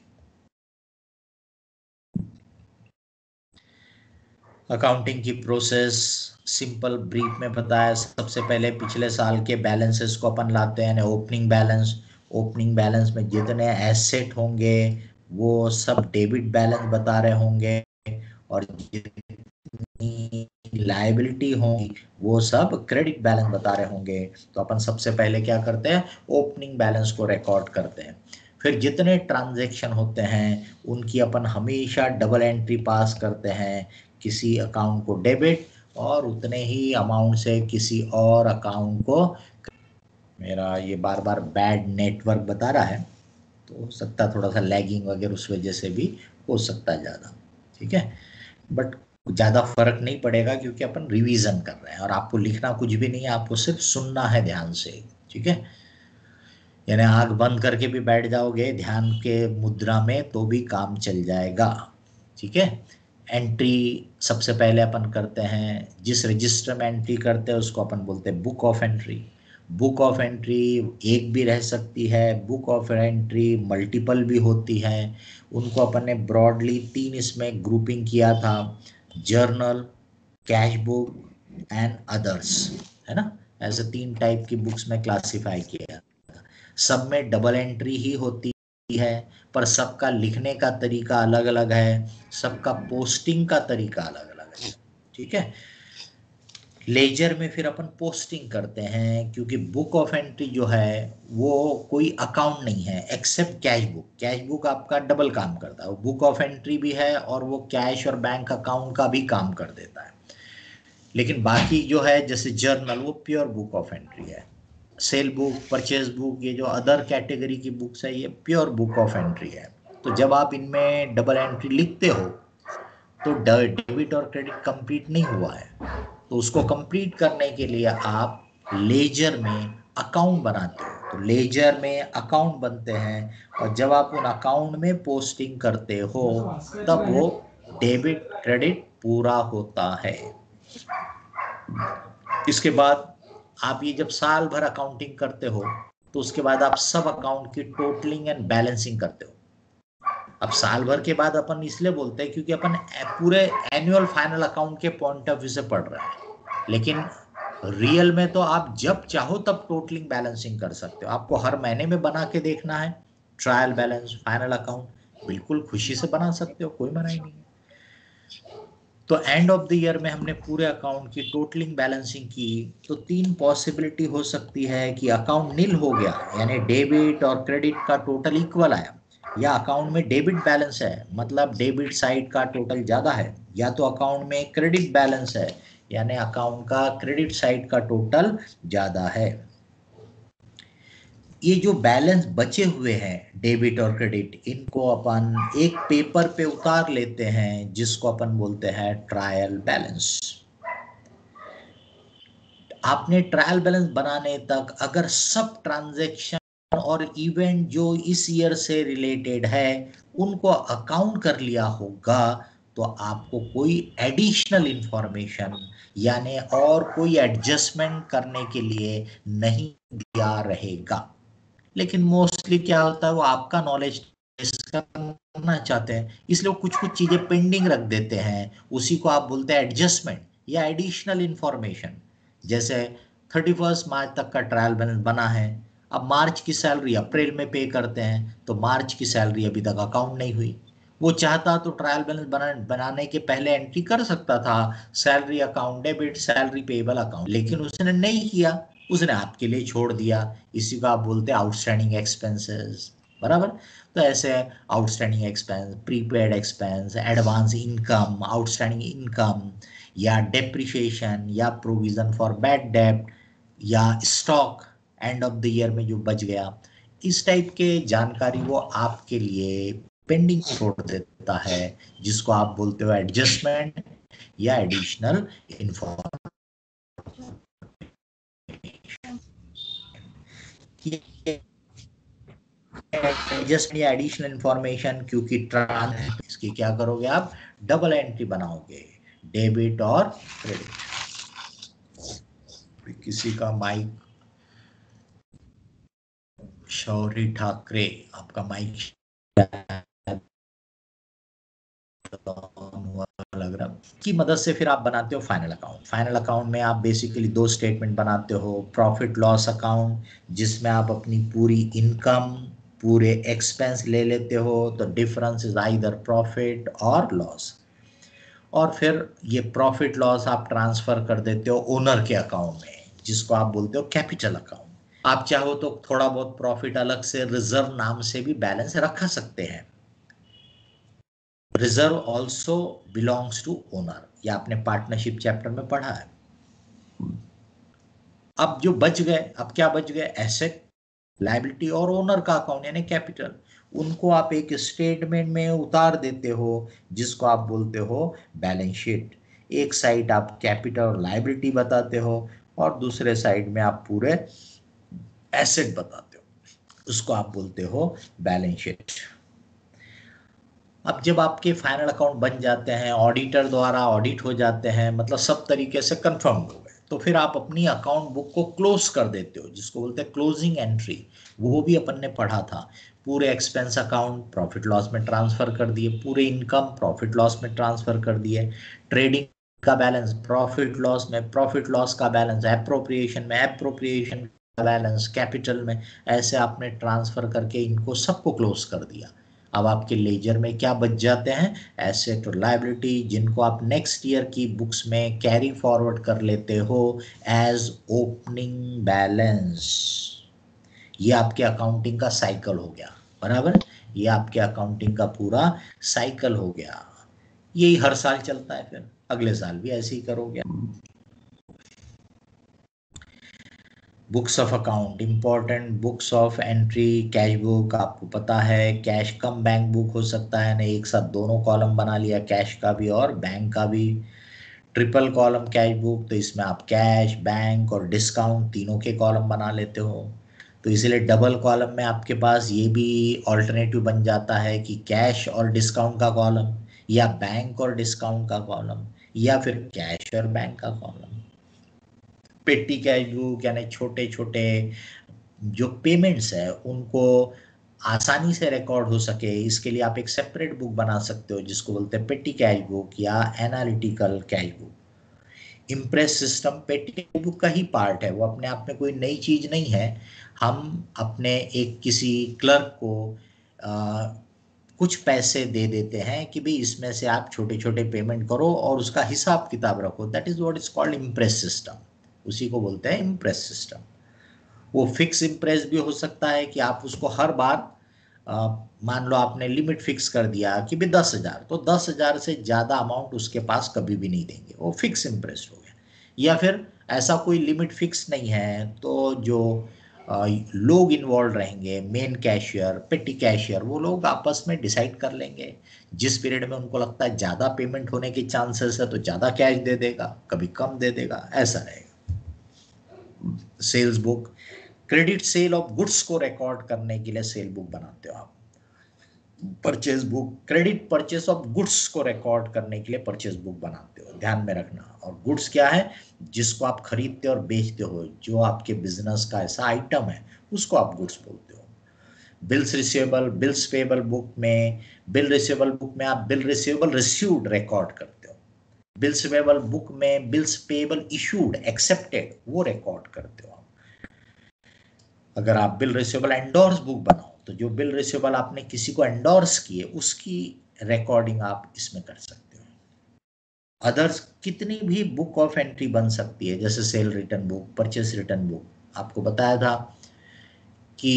अकाउंटिंग की प्रोसेस सिंपल ब्रीफ में बताया। सबसे पहले पिछले साल के बैलेंसेस को अपन लाते हैं, ओपनिंग बैलेंस। ओपनिंग बैलेंस में जितने एसेट होंगे वो सब डेबिट बैलेंस बता रहे होंगे, और जितनी लायबिलिटी होंगी वो सब क्रेडिट बैलेंस बता रहे होंगे। तो अपन सबसे पहले क्या करते हैं, ओपनिंग बैलेंस को रिकॉर्ड करते हैं। फिर जितने ट्रांजैक्शन होते हैं उनकी अपन हमेशा डबल एंट्री पास करते हैं, किसी अकाउंट को डेबिट और उतने ही अमाउंट से किसी और अकाउंट को। मेरा ये बार बार बैड नेटवर्क बता रहा है, तो हो सकता है थोड़ा सा लैगिंग वगैरह उस वजह से भी हो सकता है ज़्यादा, ठीक है। बट ज़्यादा फर्क नहीं पड़ेगा क्योंकि अपन रिवीजन कर रहे हैं और आपको लिखना कुछ भी नहीं है, आपको सिर्फ सुनना है ध्यान से, ठीक है। यानी आंख बंद करके भी बैठ जाओगे ध्यान के मुद्रा में तो भी काम चल जाएगा, ठीक है। एंट्री सबसे पहले अपन करते हैं, जिस रजिस्टर में एंट्री करते हैं उसको अपन बोलते हैं book of entry. Book of entry एक भी रह सकती है, बुक ऑफ एंट्री मल्टीपल भी होती है। उनको अपन ने ब्रॉडली तीन इसमें ग्रुपिंग किया था, journal, cash book and others, है ना। ऐसे तीन टाइप की बुक्स में क्लासिफाई किया। सब में डबल एंट्री ही होती है, पर सबका लिखने का तरीका अलग अलग है, सबका पोस्टिंग का तरीका अलग अलग है, ठीक है। लेजर में फिर अपन पोस्टिंग करते हैं, क्योंकि बुक ऑफ एंट्री जो है वो कोई अकाउंट नहीं है except cash book. Cash book आपका डबल काम करता है, बुक ऑफ एंट्री भी है और वो कैश और बैंक अकाउंट का भी काम कर देता है। लेकिन बाकी जो है जैसे जर्नल वो प्योर बुक ऑफ एंट्री है। सेल बुक, परचेज बुक, ये जो अदर कैटेगरी की बुक्स है ये प्योर बुक ऑफ एंट्री है। तो जब आप इनमें डबल एंट्री लिखते हो तो डेबिट और क्रेडिट कंप्लीट नहीं हुआ है, तो उसको कंप्लीट करने के लिए आप लेजर में अकाउंट बनाते हो। तो लेजर में अकाउंट बनते हैं और जब आप उन अकाउंट में पोस्टिंग करते हो तब वो डेबिट क्रेडिट पूरा होता है। इसके बाद आप ये जब साल भर अकाउंटिंग करते हो तो उसके बाद आप सब अकाउंट की टोटलिंग एंड बैलेंसिंग करते हो। अब साल भर के बाद अपन इसलिए बोलते हैं क्योंकि अपन पूरे एनुअल फाइनल अकाउंट के पॉइंट ऑफ व्यू से पढ़ रहे हैं, लेकिन रियल में तो आप जब चाहो तब टोटलिंग बैलेंसिंग कर सकते हो। आपको हर महीने में बना के देखना है ट्रायल बैलेंस, फाइनल अकाउंट, बिल्कुल खुशी से बना सकते हो, कोई मनाही नहीं है। तो एंड ऑफ द ईयर में हमने पूरे अकाउंट की टोटलिंग बैलेंसिंग की तो तीन पॉसिबिलिटी हो सकती है कि अकाउंट नील हो गया, यानी डेबिट और क्रेडिट का टोटल इक्वल आया, या अकाउंट में डेबिट बैलेंस है मतलब डेबिट साइड का टोटल ज़्यादा है, या तो अकाउंट में क्रेडिट बैलेंस है यानी अकाउंट का क्रेडिट साइड का टोटल ज़्यादा है। ये जो बैलेंस बचे हुए हैं डेबिट और क्रेडिट, इनको अपन एक पेपर पे उतार लेते हैं जिसको अपन बोलते हैं ट्रायल बैलेंस। आपने ट्रायल बैलेंस बनाने तक अगर सब ट्रांजैक्शन और इवेंट जो इस ईयर से रिलेटेड है उनको अकाउंट कर लिया होगा तो आपको कोई एडिशनल इंफॉर्मेशन यानी और कोई एडजस्टमेंट करने के लिए नहीं दिया रहेगा। लेकिन मोस्टली क्या होता है वो आपका नॉलेज करना चाहते हैं इसलिए वो कुछ कुछ चीजें पेंडिंग रख देते हैं, उसी को आप बोलते हैं एडजस्टमेंट या एडिशनल इंफॉर्मेशन। जैसे थर्टी फर्स्ट मार्च तक का ट्रायल बैलेंस बना है, अब मार्च की सैलरी अप्रैल में पे करते हैं तो मार्च की सैलरी अभी तक अकाउंट नहीं हुई। वो चाहता तो ट्रायल बैलेंस बना बनाने के पहले एंट्री कर सकता था salary account debit salary payable account, लेकिन उसने नहीं किया, उसने आपके लिए छोड़ दिया। इसी को आप बोलते हैं आउटस्टैंडिंग एक्सपेंसेस, बराबर। तो ऐसे outstanding expense, prepaid expense, advance income, outstanding income या डेप्रिसिएशन या प्रोविजन फॉर बैड डेब्ट या stock end of the year में जो बच गया, इस टाइप के जानकारी वो आपके लिए पेंडिंग छोड़ देता है जिसको आप बोलते हो एडजस्टमेंट या एडिशनल इंफॉर्मेशन। जस्ट या एडिशनल इंफॉर्मेशन क्योंकि ट्रांस इसकी क्या करोगे आप डबल एंट्री बनाओगे डेबिट और क्रेडिट। किसी का माइक, शौरी ठाकरे आपका माइक लग रहा की मदद से फिर आप बनाते हो फाइनल अकाउंट। फाइनल अकाउंट में आप बेसिकली दो स्टेटमेंट बनाते हो, प्रॉफिट लॉस अकाउंट जिसमें आप अपनी पूरी इनकम पूरे एक्सपेंस ले लेते हो तो डिफरेंस इज आइदर प्रॉफिट और लॉस, और फिर ये प्रॉफिट लॉस आप ट्रांसफर कर देते हो ओनर के अकाउंट में जिसको आप बोलते हो कैपिटल अकाउंट। आप चाहो तो थोड़ा बहुत प्रॉफिट अलग से रिजर्व नाम से भी बैलेंस रखा सकते हैं। Reserve also belongs to owner, या आपने पार्टनरशिप चैप्टर में पढ़ा है। अब जो बच गए, अब क्या बच गए एसेट लायबिलिटी और ओनर का अकाउंट यानी कैपिटल, उनको आप एक स्टेटमेंट में उतार देते हो जिसको आप बोलते हो बैलेंस शीट। एक साइड आप कैपिटल और लायबिलिटी बताते हो और दूसरे साइड में आप पूरे एसेट बताते हो, उसको आप बोलते हो बैलेंस शीट। अब जब आपके फाइनल अकाउंट बन जाते हैं, ऑडिटर द्वारा ऑडिट हो जाते हैं, मतलब सब तरीके से कंफर्म हो गए, तो फिर आप अपनी अकाउंट बुक को क्लोज कर देते हो जिसको बोलते हैं क्लोजिंग एंट्री। वो भी अपन ने पढ़ा था। पूरे एक्सपेंस अकाउंट प्रॉफिट लॉस में ट्रांसफर कर दिए, पूरे इनकम प्रॉफिट लॉस में ट्रांसफर कर दिए, ट्रेडिंग का बैलेंस प्रॉफिट लॉस में, प्रॉफिट लॉस का बैलेंस एप्रोप्रिएशन में, एप्रोप्रिएशन का बैलेंस कैपिटल में, ऐसे आपने ट्रांसफर करके इनको सबको क्लोज कर दिया। अब आपके लेजर में क्या बच जाते हैं? एसेट और लायबिलिटी, जिनको आप नेक्स्ट ईयर की बुक्स में कैरी फॉरवर्ड कर लेते हो एज ओपनिंग बैलेंस। ये आपके अकाउंटिंग का साइकिल हो गया, बराबर। ये आपके अकाउंटिंग का पूरा साइकिल हो गया। यही हर साल चलता है, फिर अगले साल भी ऐसे ही करोगे। Books of account, important books of entry, cash book आपको पता है, कैश कम बैंक बुक हो सकता है, नहीं एक साथ दोनों कॉलम बना लिया, कैश का भी और बैंक का भी। ट्रिपल कॉलम कैश बुक, तो इसमें आप कैश, बैंक और डिस्काउंट तीनों के कॉलम बना लेते हो। तो इसीलिए डबल कॉलम में आपके पास ये भी ऑल्टरनेटिव बन जाता है कि कैश और डिस्काउंट का कॉलम, या बैंक और डिस्काउंट का कॉलम, या फिर कैश और बैंक का कॉलम। पेटी कैश बुक यानी छोटे छोटे जो पेमेंट्स है उनको आसानी से रिकॉर्ड हो सके, इसके लिए आप एक सेपरेट बुक बना सकते हो जिसको बोलते हैं पेटी कैश बुक या analytical cash book. Imprest system petty cash book का ही पार्ट है, वो अपने आप में कोई नई चीज नहीं है। हम अपने एक किसी क्लर्क को आ, कुछ पैसे दे देते हैं कि भाई इसमें से आप छोटे छोटे पेमेंट करो और उसका हिसाब किताब रखो, that is what is called imprest system. उसी को बोलते हैं इम्प्रेस सिस्टम। वो फिक्स इम्प्रेस भी हो सकता है कि आप उसको हर बार आ, मान लो आपने लिमिट फिक्स कर दिया कि भाई दस हजार, तो दस हजार से ज्यादा अमाउंट उसके पास कभी भी नहीं देंगे, वो फिक्स इम्प्रेस हो गया। या फिर ऐसा कोई लिमिट फिक्स नहीं है, तो जो आ, लोग इन्वॉल्व रहेंगे, मेन कैशियर, पेटी कैशियर, वो लोग आपस में डिसाइड कर लेंगे। जिस पीरियड में उनको लगता है ज्यादा पेमेंट होने के चांसेस है तो ज्यादा कैश दे देगा, कभी कम दे देगा, ऐसा रहेगा। Sales book, credit sale of goods को रिकॉर्ड करने के लिए सेल बुक बनाते हो आप। Purchase book, credit purchase of goods को रिकॉर्ड करने के लिए परचेज बुक बनाते हो, ध्यान में रखना। और गुड्स क्या है? जिसको आप खरीदते और बेचते हो, जो आपके बिजनेस का ऐसा आइटम है उसको आप गुड्स बोलते हो। Bills receivable, bills payable book में, बिल रिसीवेबल बुक में आप बिल रिसीवेबल रिसीव्ड रिकॉर्ड करते हो। बिल्स पेबल बुक में बिल्स पेबल इशूड एक्सेप्टेड वो रिकॉर्ड करते हो। अगर आप बिल रिसीवेबल एंडोर्स बुक बनाओ तो जो बिल रिसीवेबल आपने किसी को एंडोर्स किए उसकी रिकॉर्डिंग आप इसमें कर सकते हो। अदर्स कितनी भी बुक ऑफ एंट्री बन सकती है, जैसे sale return book, purchase return book. आपको बताया था कि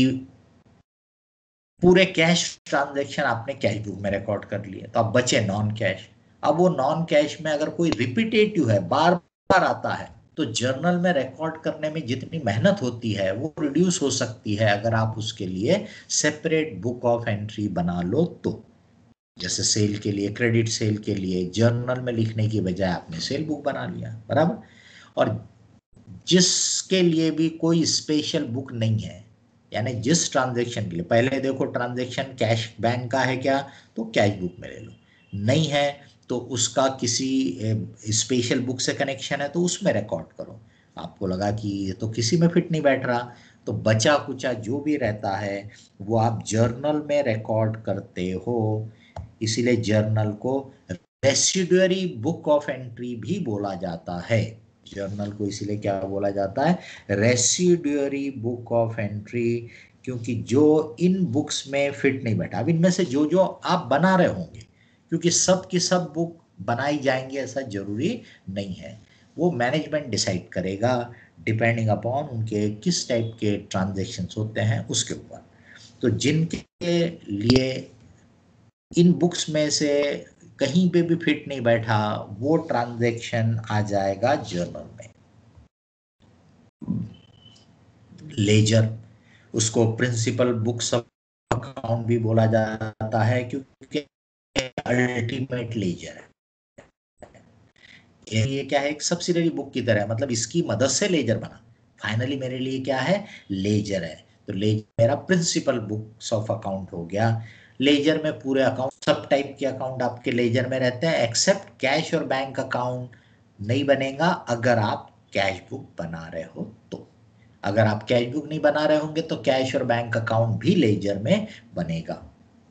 पूरे कैश ट्रांजैक्शन आपने कैश बुक में रिकॉर्ड कर लिए, तो अब बचे नॉन कैश। अब वो नॉन कैश में अगर कोई रिपीटेटिव है, बार बार आता है, तो जर्नल में रिकॉर्ड करने में जितनी मेहनत होती है वो रिड्यूस हो सकती है अगर आप उसके लिए सेपरेट बुक ऑफ एंट्री बना लो तो। जैसे सेल के लिए, क्रेडिट सेल के लिए जर्नल में लिखने की बजाय आपने सेल बुक बना लिया, बराबर। और जिसके लिए भी कोई स्पेशल बुक नहीं है, यानी जिस ट्रांजैक्शन के लिए, पहले देखो ट्रांजैक्शन कैश बैंक का है क्या, तो कैश बुक में ले लो, नहीं है तो उसका किसी स्पेशल बुक से कनेक्शन है तो उसमें रिकॉर्ड करो। आपको लगा कि ये तो किसी में फिट नहीं बैठ रहा, तो बचा कुचा जो भी रहता है वो आप जर्नल में रिकॉर्ड करते हो। इसीलिए जर्नल को रेसिडुअरी बुक ऑफ एंट्री भी बोला जाता है। जर्नल को इसीलिए क्या बोला जाता है? रेसिडुअरी बुक ऑफ एंट्री, क्योंकि जो इन बुक्स में फिट नहीं बैठा। अब इनमें से जो जो आप बना रहे होंगे, क्योंकि सब की सब बुक बनाई जाएंगी ऐसा जरूरी नहीं है, वो मैनेजमेंट डिसाइड करेगा डिपेंडिंग अपॉन उनके किस टाइप के ट्रांजेक्शन्स होते हैं उसके ऊपर। तो जिनके लिए इन बुक्स में से कहीं पे भी फिट नहीं बैठा, वो ट्रांजैक्शन आ जाएगा जर्नल में। लेजर, उसको प्रिंसिपल बुक्स ऑफ अकाउंट भी बोला जाता है, क्योंकि अल्टीमेट लेजर है। ये क्या है, एक सब्सिडरी बुक की तरह है, मतलब इसकी मदद से लेजर बना, फाइनली मेरे लिए क्या है, लेजर है। तो लेजर मेरा प्रिंसिपल बुक्स ऑफ अकाउंट हो गया। लेजर में पूरे अकाउंट, सब टाइप के अकाउंट आपके लेजर में रहते हैं, एक्सेप्ट कैश और बैंक अकाउंट नहीं बनेगा अगर आप कैश बुक बना रहे हो तो। अगर आप कैश बुक नहीं बना रहे होंगे तो कैश और बैंक अकाउंट भी लेजर में बनेगा।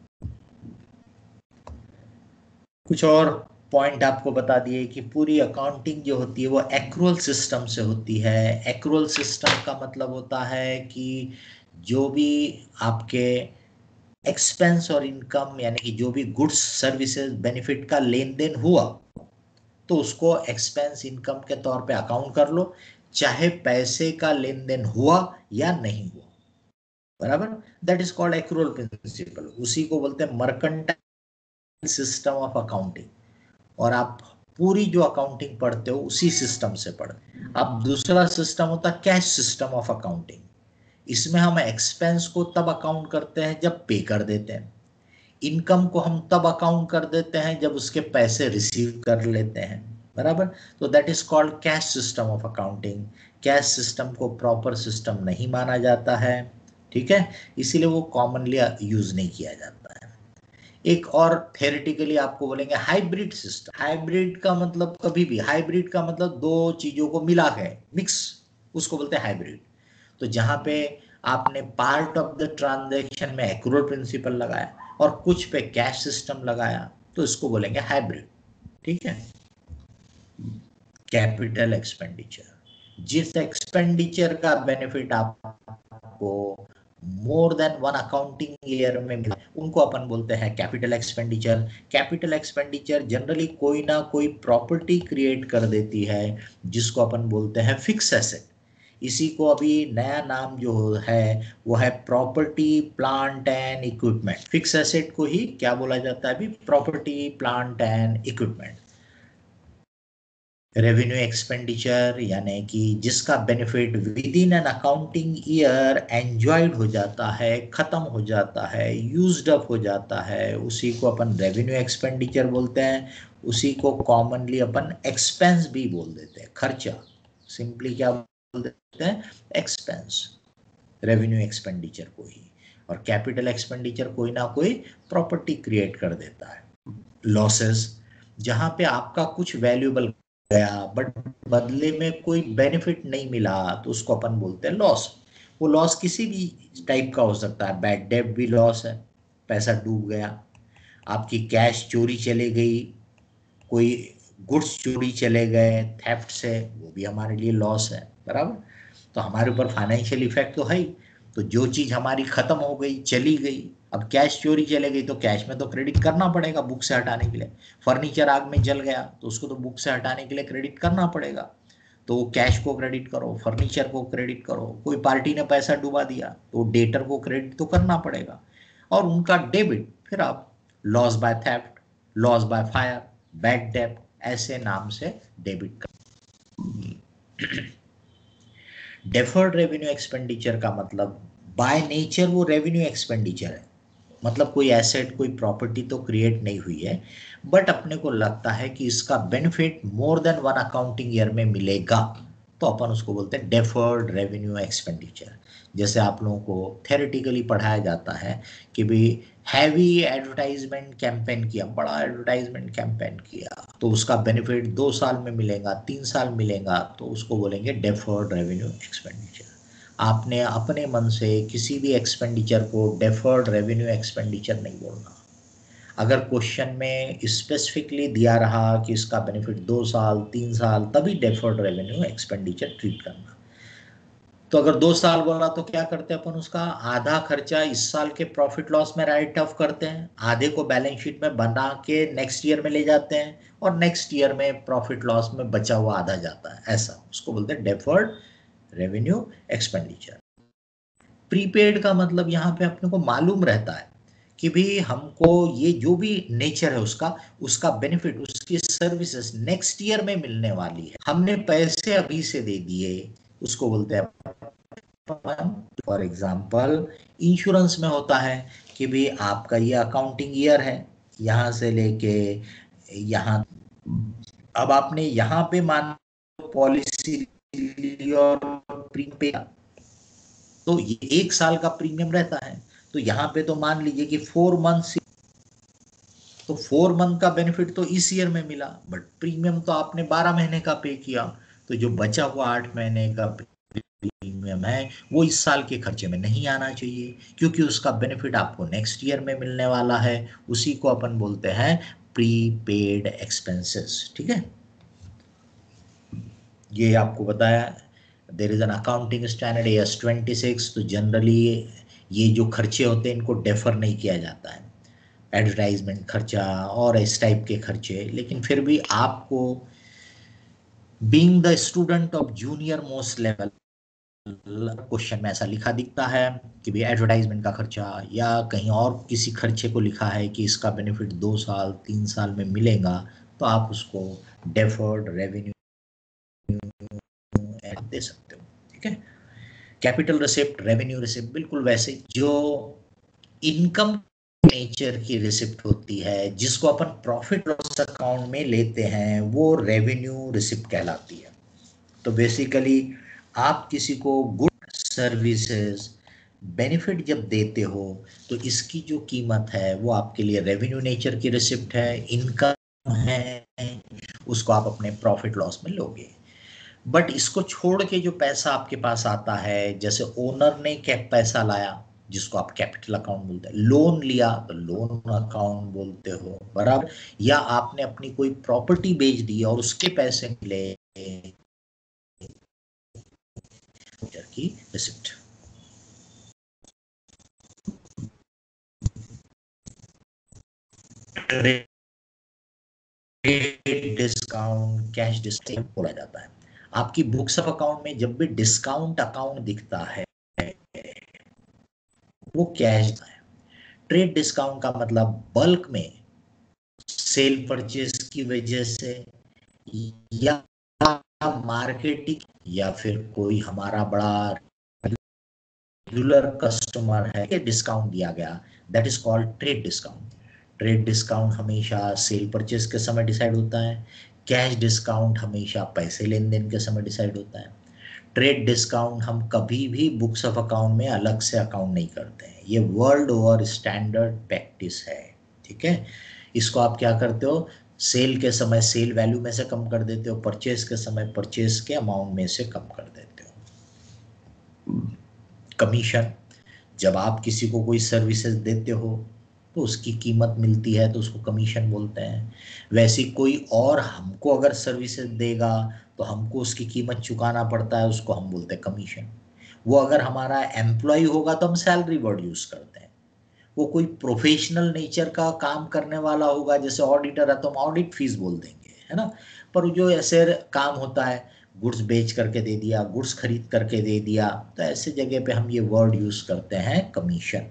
कुछ और पॉइंट आपको बता दिए कि पूरी अकाउंटिंग जो होती है वो एक्रूअल सिस्टम से होती है। एक्रूअल सिस्टम का मतलब होता है कि जो भी आपके एक्सपेंस और इनकम, यानी कि जो भी गुड्स सर्विसेज बेनिफिट का लेन देन हुआ, तो उसको एक्सपेंस इनकम के तौर पे अकाउंट कर लो, चाहे पैसे का लेन देन हुआ या नहीं हुआ, बराबर। That is called accrual principle. उसी को बोलते हैं मर्केंटाइल सिस्टम ऑफ अकाउंटिंग। और आप पूरी जो अकाउंटिंग पढ़ते हो उसी सिस्टम से पढ़ते। अब दूसरा सिस्टम होता है कैश सिस्टम ऑफ अकाउंटिंग। इसमें हम एक्सपेंस को तब अकाउंट करते हैं जब पे कर देते हैं, इनकम को हम तब अकाउंट कर देते हैं जब उसके पैसे रिसीव कर लेते हैं, बराबर। तो that is called cash system of accounting. Cash system को प्रॉपर सिस्टम नहीं माना जाता है, ठीक है, इसीलिए वो कॉमनली यूज नहीं किया जाता है। एक और थेरेटिकली आपको बोलेंगे हाइब्रिड सिस्टम। हाइब्रिड का मतलब, कभी भी हाइब्रिड का मतलब दो चीजों को मिला के मिक्स, उसको बोलते हैं हाइब्रिड। तो जहां पे आपने पार्ट ऑफ द ट्रांजैक्शन में एक्रूअल प्रिंसिपल लगाया और कुछ पे कैश सिस्टम लगाया, तो इसको बोलेंगे हाइब्रिड, ठीक है। कैपिटल एक्सपेंडिचर, जिस एक्सपेंडिचर का बेनिफिट आपको more than one accounting year में मिला, उनको अपन बोलते हैं capital expenditure. Capital expenditure generally कोई ना कोई प्रॉपर्टी क्रिएट कर देती है, जिसको अपन बोलते हैं फिक्स एसेट। इसी को अभी नया नाम जो है वो है property plant and equipment. Fix asset को ही क्या बोला जाता है अभी, property plant and equipment. Revenue expenditure यानी कि जिसका benefit within an accounting year enjoyed हो जाता है, खत्म हो जाता है, यूज्ड अप हो जाता है, उसी को अपन रेवेन्यू एक्सपेंडिचर बोलते हैं। उसी को कॉमनली अपन एक्सपेंस भी बोल देते हैं, खर्चा। सिंपली क्या बोल देते हैं, एक्सपेंस, रेवेन्यू एक्सपेंडिचर को ही। और कैपिटल एक्सपेंडिचर कोई ना कोई प्रॉपर्टी क्रिएट कर देता है। लॉसेस, जहां पे आपका कुछ वैल्यूएबल गया बट बदले में कोई बेनिफिट नहीं मिला, तो उसको अपन बोलते हैं लॉस। वो लॉस किसी भी टाइप का हो सकता है, बैड डेट भी लॉस है, पैसा डूब गया, आपकी कैश चोरी चले गई, कोई गुड्स चोरी चले गए थेफ्ट से, वो भी हमारे लिए लॉस है, बराबर। तो हमारे ऊपर फाइनेंशियल इफेक्ट तो है ही। तो जो चीज हमारी खत्म हो गई, चली गई, अब कैश चोरी चले गई तो कैश में तो क्रेडिट करना पड़ेगा बुक से हटाने के लिए। फर्नीचर आग में जल गया तो उसको तो बुक से हटाने के लिए क्रेडिट करना पड़ेगा, तो कैश को क्रेडिट करो, फर्नीचर को क्रेडिट करो। कोई पार्टी ने पैसा डुबा दिया तो डेटर को क्रेडिट तो करना पड़ेगा, और उनका डेबिट फिर आप loss by theft, loss by fire, bad debt, ऐसे नाम से डेबिट कर। डेफर्ड रेवेन्यू एक्सपेंडिचर का मतलब बाय नेचर वो रेवेन्यू एक्सपेंडिचर है, मतलब कोई एसेट, कोई प्रॉपर्टी तो क्रिएट नहीं हुई है, बट अपने को लगता है कि इसका benefit more than one accounting year में मिलेगा, तो अपन उसको बोलते हैं डेफर्ड रेवेन्यू एक्सपेंडिचर। जैसे आप लोगों को थेरेटिकली पढ़ाया जाता है कि भी हैवी एडवर्टाइजमेंट कैंपेन किया, बड़ा एडवर्टाइजमेंट कैंपेन किया, तो उसका बेनिफिट दो साल में मिलेगा, तीन साल मिलेगा, तो उसको बोलेंगे डेफर्ड रेवेन्यू एक्सपेंडिचर। आपने अपने मन से किसी भी एक्सपेंडिचर को डेफर्ड रेवेन्यू एक्सपेंडिचर नहीं बोलना। अगर क्वेश्चन में स्पेसिफिकली दिया रहा कि इसका बेनिफिट दो साल तीन साल, तभी डेफर्ड रेवेन्यू एक्सपेंडिचर ट्रीट करना। तो अगर दो साल बोला तो क्या करते हैं अपन, उसका आधा खर्चा इस साल के प्रॉफिट लॉस में राइट ऑफ करते हैं, आधे को बैलेंस शीट में बना के नेक्स्ट ईयर में ले जाते हैं, और नेक्स्ट ईयर में प्रॉफिट लॉस में बचा हुआ आधा जाता है, ऐसा उसको बोलते हैं डेफर्ड रेवेन्यू एक्सपेंडिचर। प्रीपेड का मतलब यहाँ पे अपने को मालूम रहता है कि भी हमको ये जो भी नेचर है उसका उसका बेनिफिट, उसकी सर्विसेज नेक्स्ट ईयर में मिलने वाली है, हमने पैसे अभी से दे दिए, उसको बोलते हैं फॉर एग्जाम्पल इंश्योरेंस में होता है कि भी आपका ये अकाउंटिंग ईयर है, यहाँ से लेके यहाँ, अब आपने यहाँ पे मान पॉलिसी ली और प्रीमियम पे, तो ये एक साल का प्रीमियम रहता है, तो यहाँ पे तो मान लीजिए कि फोर मंथ, तो फोर मंथ का बेनिफिट तो इस ईयर में मिला, बट प्रीमियम तो आपने बारह महीने का पे किया, तो जो बचा हुआ आठ महीने का प्रीमियम है वो इस साल के खर्चे में नहीं आना चाहिए, क्योंकि उसका बेनिफिट आपको नेक्स्ट ईयर में मिलने वाला है। उसी को अपन बोलते हैं प्रीपेड एक्सपेंसेस। ठीक है, ये आपको बताया there is an accounting standard AS twenty six. तो जनरली ये जो खर्चे होते हैं इनको डेफर नहीं किया जाता है, एडवर्टाइजमेंट खर्चा और इस टाइप के खर्चे, लेकिन फिर भी आपको being the student of junior most level question में ऐसा लिखा दिखता है कि भाई एडवर्टाइजमेंट का खर्चा या कहीं और किसी खर्चे को लिखा है कि इसका बेनिफिट दो साल तीन साल में मिलेगा, तो आप उसको डेफर्ड रेवेन्यू दे सकते हो। ठीक है, कैपिटल रिसिप्ट, रेवेन्यू रिसिप्ट बिल्कुल वैसे जो इनकम नेचर की रिसिप्ट होती है जिसको अपन प्रॉफिट लॉस अकाउंट में लेते हैं वो रेवेन्यू रिसिप्ट कहलाती है। तो बेसिकली आप किसी को गुड सर्विसेज बेनिफिट जब देते हो तो इसकी जो कीमत है वो आपके लिए रेवेन्यू नेचर की रिसिप्ट है, इनकम है, उसको आप अपने प्रॉफिट लॉस में लोगे। बट इसको छोड़ के जो पैसा आपके पास आता है, जैसे ओनर ने क्या पैसा लाया जिसको आप कैपिटल अकाउंट बोलते हैं, लोन लिया तो लोन अकाउंट बोलते हो, बराबर, या आपने अपनी कोई प्रॉपर्टी बेच दी और उसके पैसे मिले की रिसिप्ट। डिस्काउंट, कैश डिस्काउंट बोला जाता है। आपकी बुक्स ऑफ अकाउंट में जब भी डिस्काउंट अकाउंट दिखता है वो कैश है। ट्रेड डिस्काउंट का मतलब बल्क में सेल परचेज की वजह से या मार्केटिंग या फिर कोई हमारा बड़ा रेगुलर कस्टमर है कि डिस्काउंट दिया गया, that is called trade discount. Trade discount हमेशा सेल परचेज के समय डिसाइड होता है, कैश डिस्काउंट हमेशा पैसे लेन देन के समय डिसाइड होता है। ट्रेड डिस्काउंट हम कभी भी बुक्स ऑफ अकाउंट में अलग से अकाउंट नहीं करते हैं, ये वर्ल्ड ओवर स्टैंडर्ड प्रैक्टिस है। ठीक है, इसको आप क्या करते हो, सेल के समय सेल वैल्यू में से कम कर देते हो, परचेज के समय परचेज के अमाउंट में से कम कर देते हो। कमीशन, जब आप किसी को कोई सर्विसेज देते हो तो उसकी कीमत मिलती है तो उसको कमीशन बोलते हैं। वैसे कोई और हमको अगर सर्विसेज देगा तो हमको उसकी कीमत चुकाना पड़ता है, उसको हम बोलते हैं कमीशन। वो अगर हमारा एम्प्लॉय होगा तो हम सैलरी वर्ड यूज करते हैं। वो कोई प्रोफेशनल नेचर का काम करने वाला होगा, जैसे ऑडिटर है तो हम ऑडिट फीस बोल देंगे, है ना। पर जो ऐसे काम होता है, गुड्स बेच करके दे दिया, गुड्स खरीद करके दे दिया, तो ऐसे जगह पे हम ये वर्ड यूज करते हैं commission.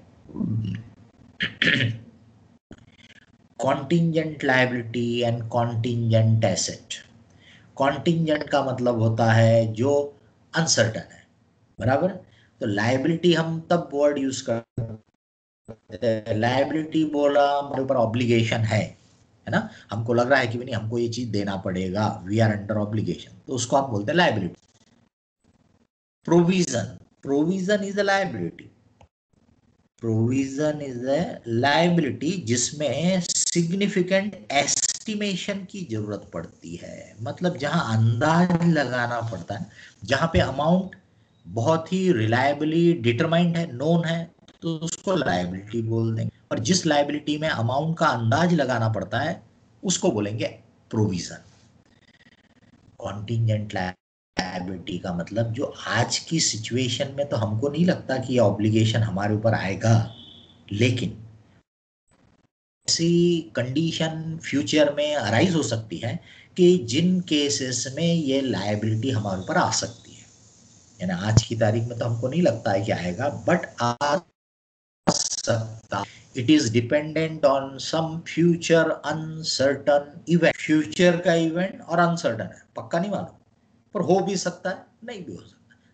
Contingent liability and contingent asset. Contingent का मतलब होता है जो अनसर्टन है, बराबर। तो लायबिलिटी हम तब वर्ड यूज करते हैं, लायबिलिटी बोला हमारे ऊपर ऑब्लिगेशन है है ना, हमको लग रहा है कि नहीं हमको ये चीज देना पड़ेगा, वी आर अंडर ऑब्लिगेशन, तो उसको आप बोलते हैं liability. Provision, provision is a liability, provision is a liability जिसमें सिग्निफिकेंट एस्टिमेशन की जरूरत पड़ती है, मतलब जहां अंदाज लगाना पड़ता है, जहां पे अमाउंट बहुत ही रिलायबली डिटरमाइंड है, नोन है, तो उसको लायबिलिटी बोल देंगे। और जिस लायबिलिटी में अमाउंट का अंदाज लगाना पड़ता है उसको बोलेंगे प्रोविजन। कॉन्टिंजेंट लायबिलिटी का मतलब जो आज की सिचुएशन में तो हमको नहीं लगता कि ये ऑब्लिगेशन हमारे ऊपर आएगा, लेकिन ऐसी कंडीशन फ्यूचर में अराइज हो सकती है कि जिन केसेस में ये लायबिलिटी हमारे ऊपर आ सकती है, यानी आज की तारीख में तो हमको नहीं लगता है कि आएगा, बट आ सकता। It is dependent on some future uncertain event. Future का इवेंट और अनसर्टन है, पक्का नहीं मालूम, पर हो भी सकता है नहीं भी हो सकता।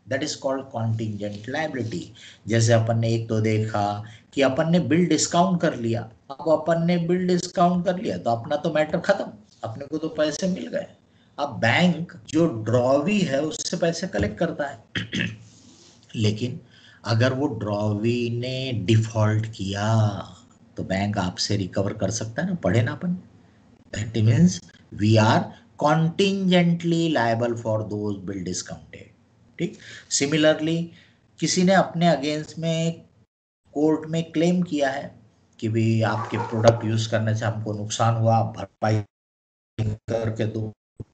That is called contingent liability. जैसे अपन ने एक तो देखा कि अपन ने बिल डिस्काउंट कर लिया, अब अपन ने बिल डिस्काउंट कर लिया तो अपना तो मैटर खत्म, अपने को तो पैसे मिल गए। अब बैंक जो ड्रॉवी है उससे पैसे कलेक्ट करता है लेकिन अगर वो ड्रॉवी ने डिफॉल्ट किया तो बैंक आपसे रिकवर कर सकता है ना, पढ़े ना अपन। That means we are contingently liable for those bill discounted. ठीक, सिमिलरली किसी ने अपने अगेंस्ट में कोर्ट में क्लेम किया है कि भी आपके प्रोडक्ट यूज करने से हमको नुकसान हुआ, आप भरपाई करके दो।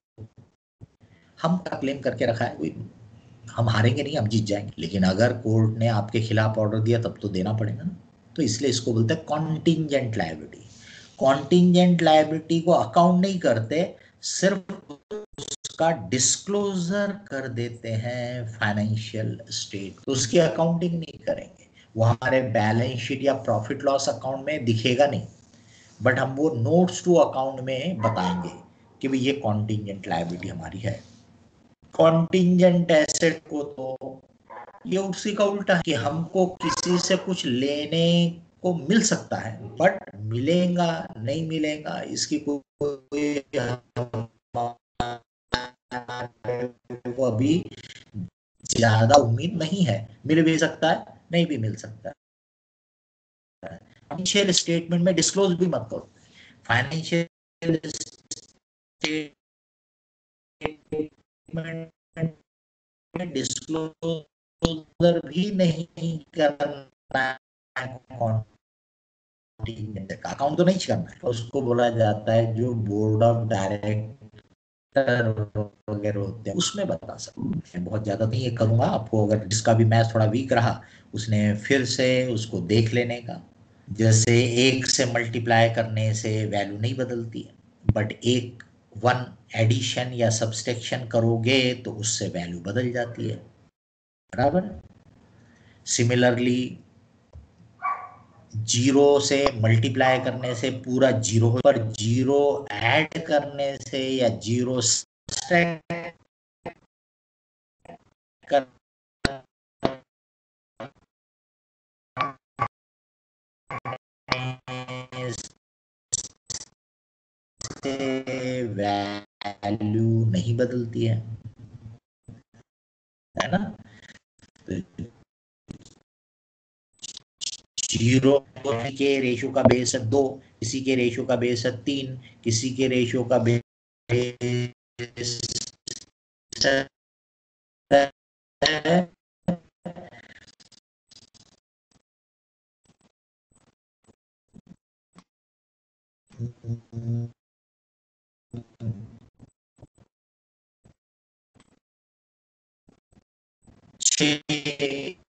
हम क्या क्लेम करके रखा है, कोई हम हारेंगे नहीं, हम जीत जाएंगे, लेकिन अगर कोर्ट ने आपके खिलाफ ऑर्डर दिया तब तो देना पड़ेगा ना। तो इसलिए इसको बोलते हैं कॉन्टिंजेंट लायबिलिटी। कॉन्टिंजेंट लायबिलिटी को अकाउंट नहीं करते, सिर्फ उसका डिस्क्लोजर कर देते हैं फाइनेंशियल स्टेट, तो उसकी अकाउंटिंग नहीं करेंगे। वो हमारे बैलेंस शीट या प्रॉफिट लॉस अकाउंट में दिखेगा नहीं, बट हम वो नोट्स टू अकाउंट में बताएंगे कि भाई ये कॉन्टिंजेंट लायबिलिटी हमारी है। कॉन्टिंजेंट एसेट को तो ये उसी का उल्टा है कि हमको किसी से कुछ लेने को मिल सकता है, बट मिलेगा नहीं मिलेगा इसकी कोई को अभी ज्यादा उम्मीद नहीं है। मिल भी सकता है, नहीं भी मिल सकता है। फाइनेंशियल स्टेटमेंट में डिस्क्लोज भी मत करो, फाइनेंशियल स्टेटमेंट डिस्क्लोजर भी नहीं करना, अकाउंट तो नहीं करना है, उसको बोला जाता है जो बोर्ड ऑफ डायरेक्टर वगैरह होते हैं उसमें बता सकते हैं। बहुत ज्यादा नहीं ये करूंगा आपको, अगर जिसका भी मैथ थोड़ा वीक रहा उसने फिर से उसको देख लेने का। जैसे एक से मल्टीप्लाई करने से वैल्यू नहीं बदलती है, बट एक वन एडिशन या सब्सट्रैक्शन करोगे तो उससे वैल्यू बदल जाती है, बराबर। सिमिलरली जीरो से मल्टीप्लाई करने से पूरा जीरो, पर जीरो ऐड करने से या जीरो सब्ट्रैक्ट करने से वैल्यू नहीं बदलती है, है ना। जीरो के रेशियो का बेस है दो, किसी के रेशियो का बेस है तीन, किसी के रेशियो का बेस है छः।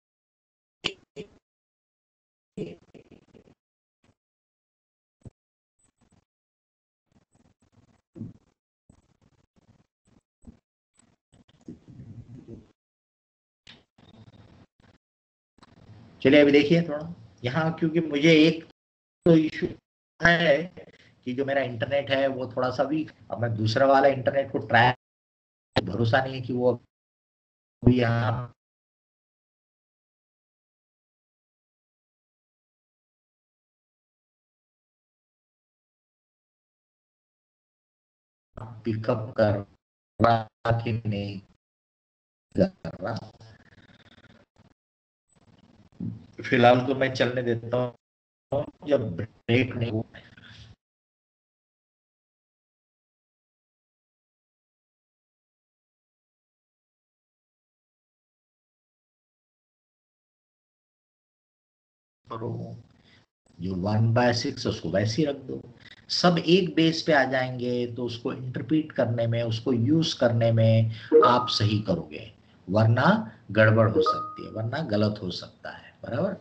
चलिए अभी देखिए थोड़ा यहाँ, क्योंकि मुझे एक तो इशू है कि जो मेरा इंटरनेट है वो थोड़ा सा वीक, अब मैं दूसरा वाला इंटरनेट को ट्राई, भरोसा नहीं है कि वो अभी यहाँ पिकअप कर रहा कि नहीं कर रहा। फिलहाल तो मैं चलने देता हूँ, जब ब्रेक नहीं हो जो वन बाय सिक्स उसको वैसे ही रख दो, सब एक बेस पे आ जाएंगे तो उसको इंटरप्रीट करने में, उसको यूज करने में आप सही करोगे, वरना गड़बड़ हो सकती है, वरना गलत हो सकता है, बराबर।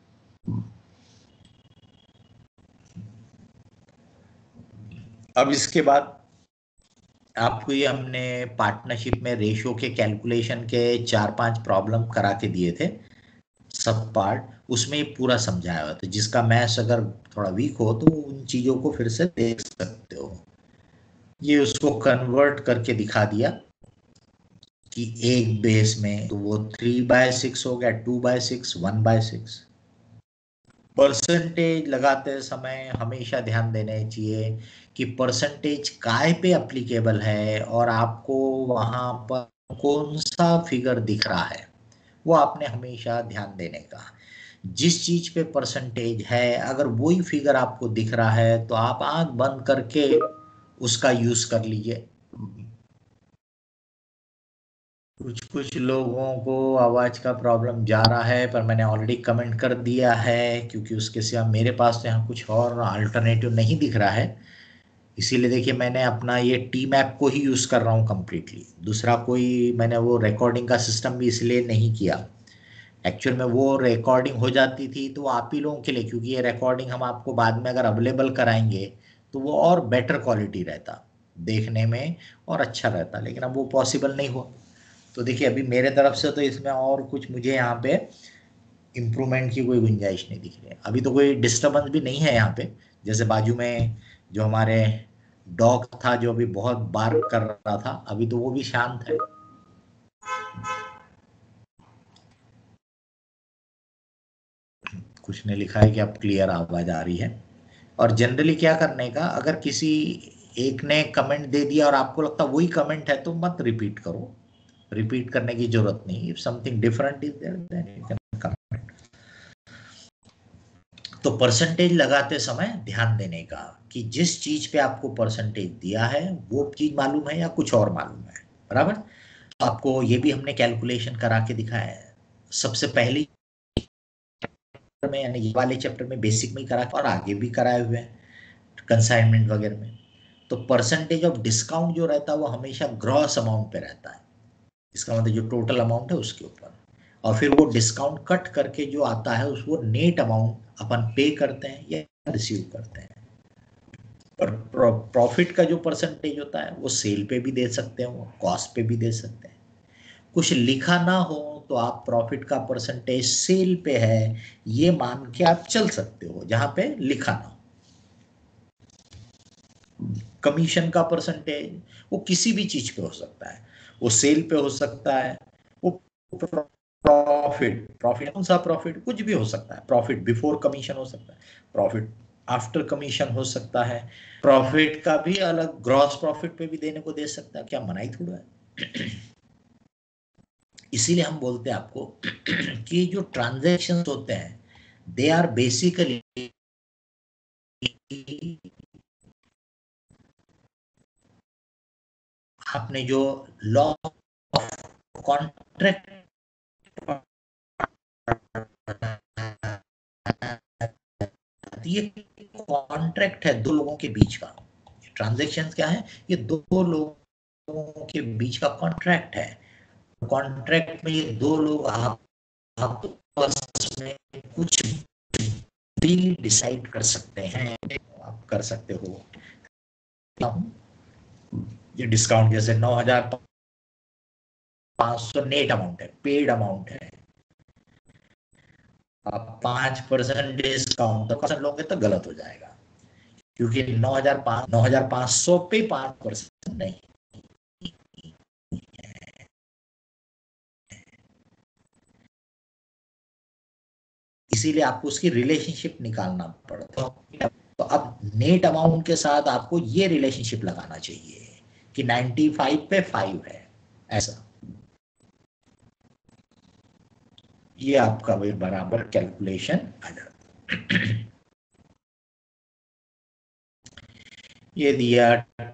अब इसके बाद आपको ये हमने पार्टनरशिप में रेशियो के कैलकुलेशन के चार पांच प्रॉब्लम करा के दिए थे, सब पार्ट उसमें ये पूरा समझाया हुआ, तो जिसका मैथ्स अगर थोड़ा वीक हो तो उन चीजों को फिर से देख सकते हो। ये उसको कन्वर्ट करके दिखा दिया कि एक बेस में, तो वो थ्री बाय सिक्स हो गया, two by six, one by six. Percentage लगाते समय हमेशा ध्यान देने चाहिए कि परसेंटेज काय पे अप्लीकेबल है और आपको वहां पर कौन सा फिगर दिख रहा है, वो आपने हमेशा ध्यान देने का। जिस चीज पे परसेंटेज है, अगर वही फिगर आपको दिख रहा है तो आप आंख बंद करके उसका यूज कर लीजिए। कुछ कुछ लोगों को आवाज का प्रॉब्लम जा रहा है, पर मैंने ऑलरेडी कमेंट कर दिया है, क्योंकि उसके सिवा मेरे पास तो यहाँ कुछ और अल्टरनेटिव नहीं दिख रहा है। इसीलिए देखिए, मैंने अपना ये टी मैप को ही यूज कर रहा हूँ कंप्लीटली। दूसरा कोई मैंने वो रिकॉर्डिंग का सिस्टम भी इसलिए नहीं किया। एक्चुअल में वो रिकॉर्डिंग हो जाती थी तो आप ही लोगों के लिए, क्योंकि ये रिकॉर्डिंग हम आपको बाद में अगर अवेलेबल कराएंगे तो वो और बेटर क्वालिटी रहता देखने में और अच्छा रहता, लेकिन अब वो पॉसिबल नहीं हुआ। तो देखिए, अभी मेरे तरफ से तो इसमें और कुछ मुझे यहाँ पे इम्प्रूवमेंट की कोई गुंजाइश नहीं दिख रही है। अभी तो कोई डिस्टर्बेंस भी नहीं है यहाँ पे। जैसे बाजू में जो हमारे डॉग था जो अभी बहुत बार्क कर रहा था, अभी तो वो भी शांत है। कुछ ने लिखा है कि अब क्लियर आवाज आ रही है। और जनरली क्या करने का, अगर किसी एक ने कमेंट दे दिया और आपको लगता वही कमेंट है तो मत रिपीट करो। रिपीट करने की जरूरत नहीं। If something different is there then you can comment. तो परसेंटेज लगाते समय ध्यान देने का कि जिस चीज पे आपको परसेंटेज दिया है वो चीज मालूम है या कुछ और मालूम है। बराबर। तो आपको ये भी हमने कैलकुलेशन करा के दिखाया है सबसे पहली में, यानी ये वाले चैप्टर में बेसिक में ही करा और आगे भी कराए हुए हैं कंसाइनमेंट वगैरह में। तो परसेंटेज ऑफ डिस्काउंट जो रहता है वो हमेशा ग्रॉस अमाउंट पे रहता है। इसका मतलब जो टोटल अमाउंट है उसके ऊपर, और फिर वो डिस्काउंट कट करके जो आता है उसको नेट अमाउंट अपन पे करते हैं या रिसीव करते हैं। और प्रॉफिट का जो परसेंटेज होता है वो सेल पे भी दे सकते हैं, वो कॉस्ट पे भी दे सकते हैं। कुछ लिखा ना हो तो आप प्रॉफिट का परसेंटेज सेल पे है ये मान के आप चल सकते हो, जहां पे लिखा ना हो। कमीशन का परसेंटेज वो किसी भी चीज पे हो सकता है, वो सेल पे हो सकता है, वो प्रॉफिट प्रॉफिट कौन सा प्रॉफिट, कुछ भी हो सकता है। प्रॉफिट बिफोर कमीशन हो सकता है, प्रॉफिट आफ्टर कमीशन हो सकता है। प्रॉफिट का भी अलग ग्रॉस प्रॉफिट पे भी देने को दे सकता है, क्या मनाही थोड़ा है। इसीलिए हम बोलते हैं आपको कि जो ट्रांजैक्शंस होते हैं दे आर बेसिकली आपने जो लॉ ऑफ कॉन्ट्रैक्ट, ये कॉन्ट्रैक्ट है दो लोगों के बीच का। ट्रांजैक्शन क्या है, ये दो लोगों के बीच का कॉन्ट्रैक्ट है। कॉन्ट्रैक्ट में ये दो लोग आप आपस में कुछ भी डिसाइड कर सकते हैं। आप कर सकते हो ये डिस्काउंट जैसे नौ हजार पांच सौ नेट अमाउंट है, पेड अमाउंट है। आप पांच परसेंट डिस्काउंट परसेंट लोगे तो गलत हो जाएगा, क्योंकि नौ हजार पांच नौ हजार पांच सौ पे पांच परसेंट नहीं। इसीलिए आपको उसकी रिलेशनशिप निकालना पड़ता है। तो अब नेट अमाउंट के साथ आपको ये रिलेशनशिप लगाना चाहिए कि पचानवे पे फाइव है, ऐसा। ये आपका भी बराबर कैलकुलेशन आ जाता। ये दिया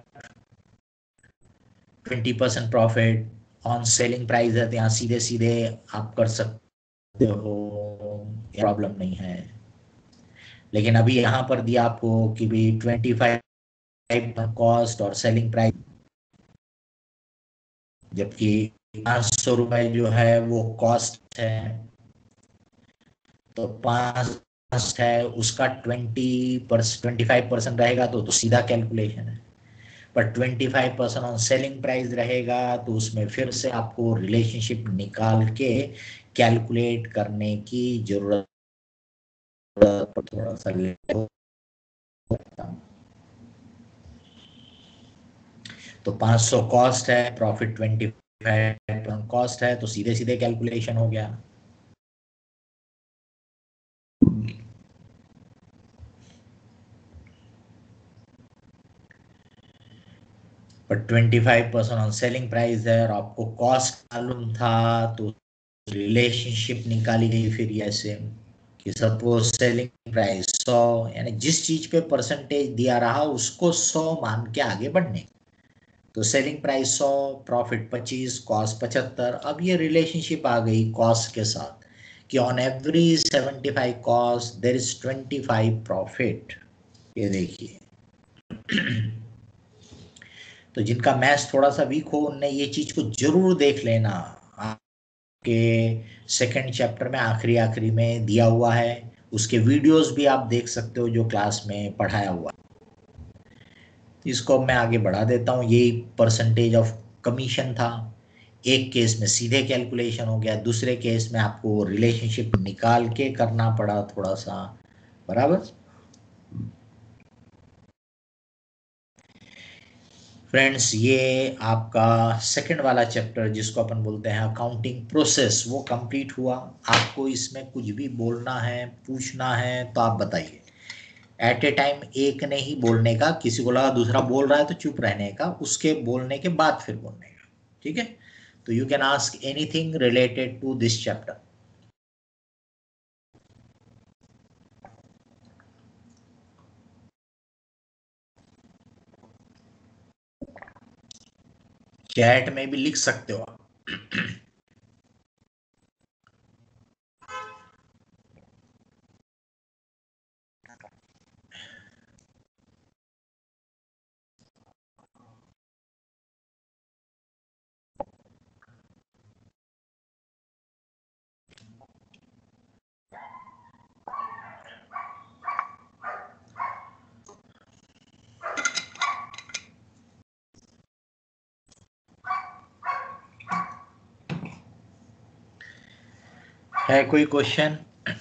twenty percent profit on selling price है, तो यहाँ सीधे सीधे आप कर सकते हो, प्रॉब्लम नहीं है। लेकिन अभी यहाँ पर दिया आपको कि भी ट्वेंटी फाइव कॉस्ट और सेलिंग प्राइस, जबकि पाँच सौ रुपए जो है वो कॉस्ट है। तो पाँच है उसका twenty percent twenty five percent रहेगा तो तो सीधा कैलकुलेशन है। पर twenty five percent on selling price रहेगा तो उसमें फिर से आपको रिलेशनशिप निकाल के कैलकुलेट करने की जरूरत, थोड़ा सा लेट होता हूँ। तो पाँच सौ कॉस्ट है, प्रॉफिट ट्वेंटी कॉस्ट है तो सीधे सीधे कैलकुलेशन हो गया। पर twenty five percent on selling price है और आपको कॉस्ट मालूम था तो रिलेशनशिप निकाली गई फिर ऐसे कि सपोज सेलिंग प्राइस सौ, यानी जिस चीज पे परसेंटेज दिया रहा उसको सौ मान के आगे बढ़ने। तो सेलिंग प्राइस सौ, प्रॉफिट पच्चीस, कॉस्ट पचहत्तर। अब ये रिलेशनशिप आ गई कॉस्ट के साथ कि on average seventy five cost there is twenty five profit. ये देखिए, तो जिनका मैथ्स थोड़ा सा वीक हो उनने ये चीज को जरूर देख लेना। आपके सेकंड चैप्टर में आखिरी आखिरी में दिया हुआ है, उसके वीडियोस भी आप देख सकते हो जो क्लास में पढ़ाया हुआ है। इसको मैं आगे बढ़ा देता हूँ। यही परसेंटेज ऑफ कमीशन था। एक केस में सीधे कैलकुलेशन हो गया, दूसरे केस में आपको रिलेशनशिप निकाल के करना पड़ा थोड़ा सा, बराबर। फ्रेंड्स, ये आपका सेकंड वाला चैप्टर जिसको अपन बोलते हैं अकाउंटिंग प्रोसेस वो कंप्लीट हुआ। आपको इसमें कुछ भी बोलना है, पूछना है तो आप बताइए। एट ए टाइम एक ने ही बोलने का, किसी को लगा दूसरा बोल रहा है तो चुप रहने का, उसके बोलने के बाद फिर बोलने का, ठीक है। तो you can ask anything related to this chapter. Chat में भी लिख सकते हो आप। है कोई question?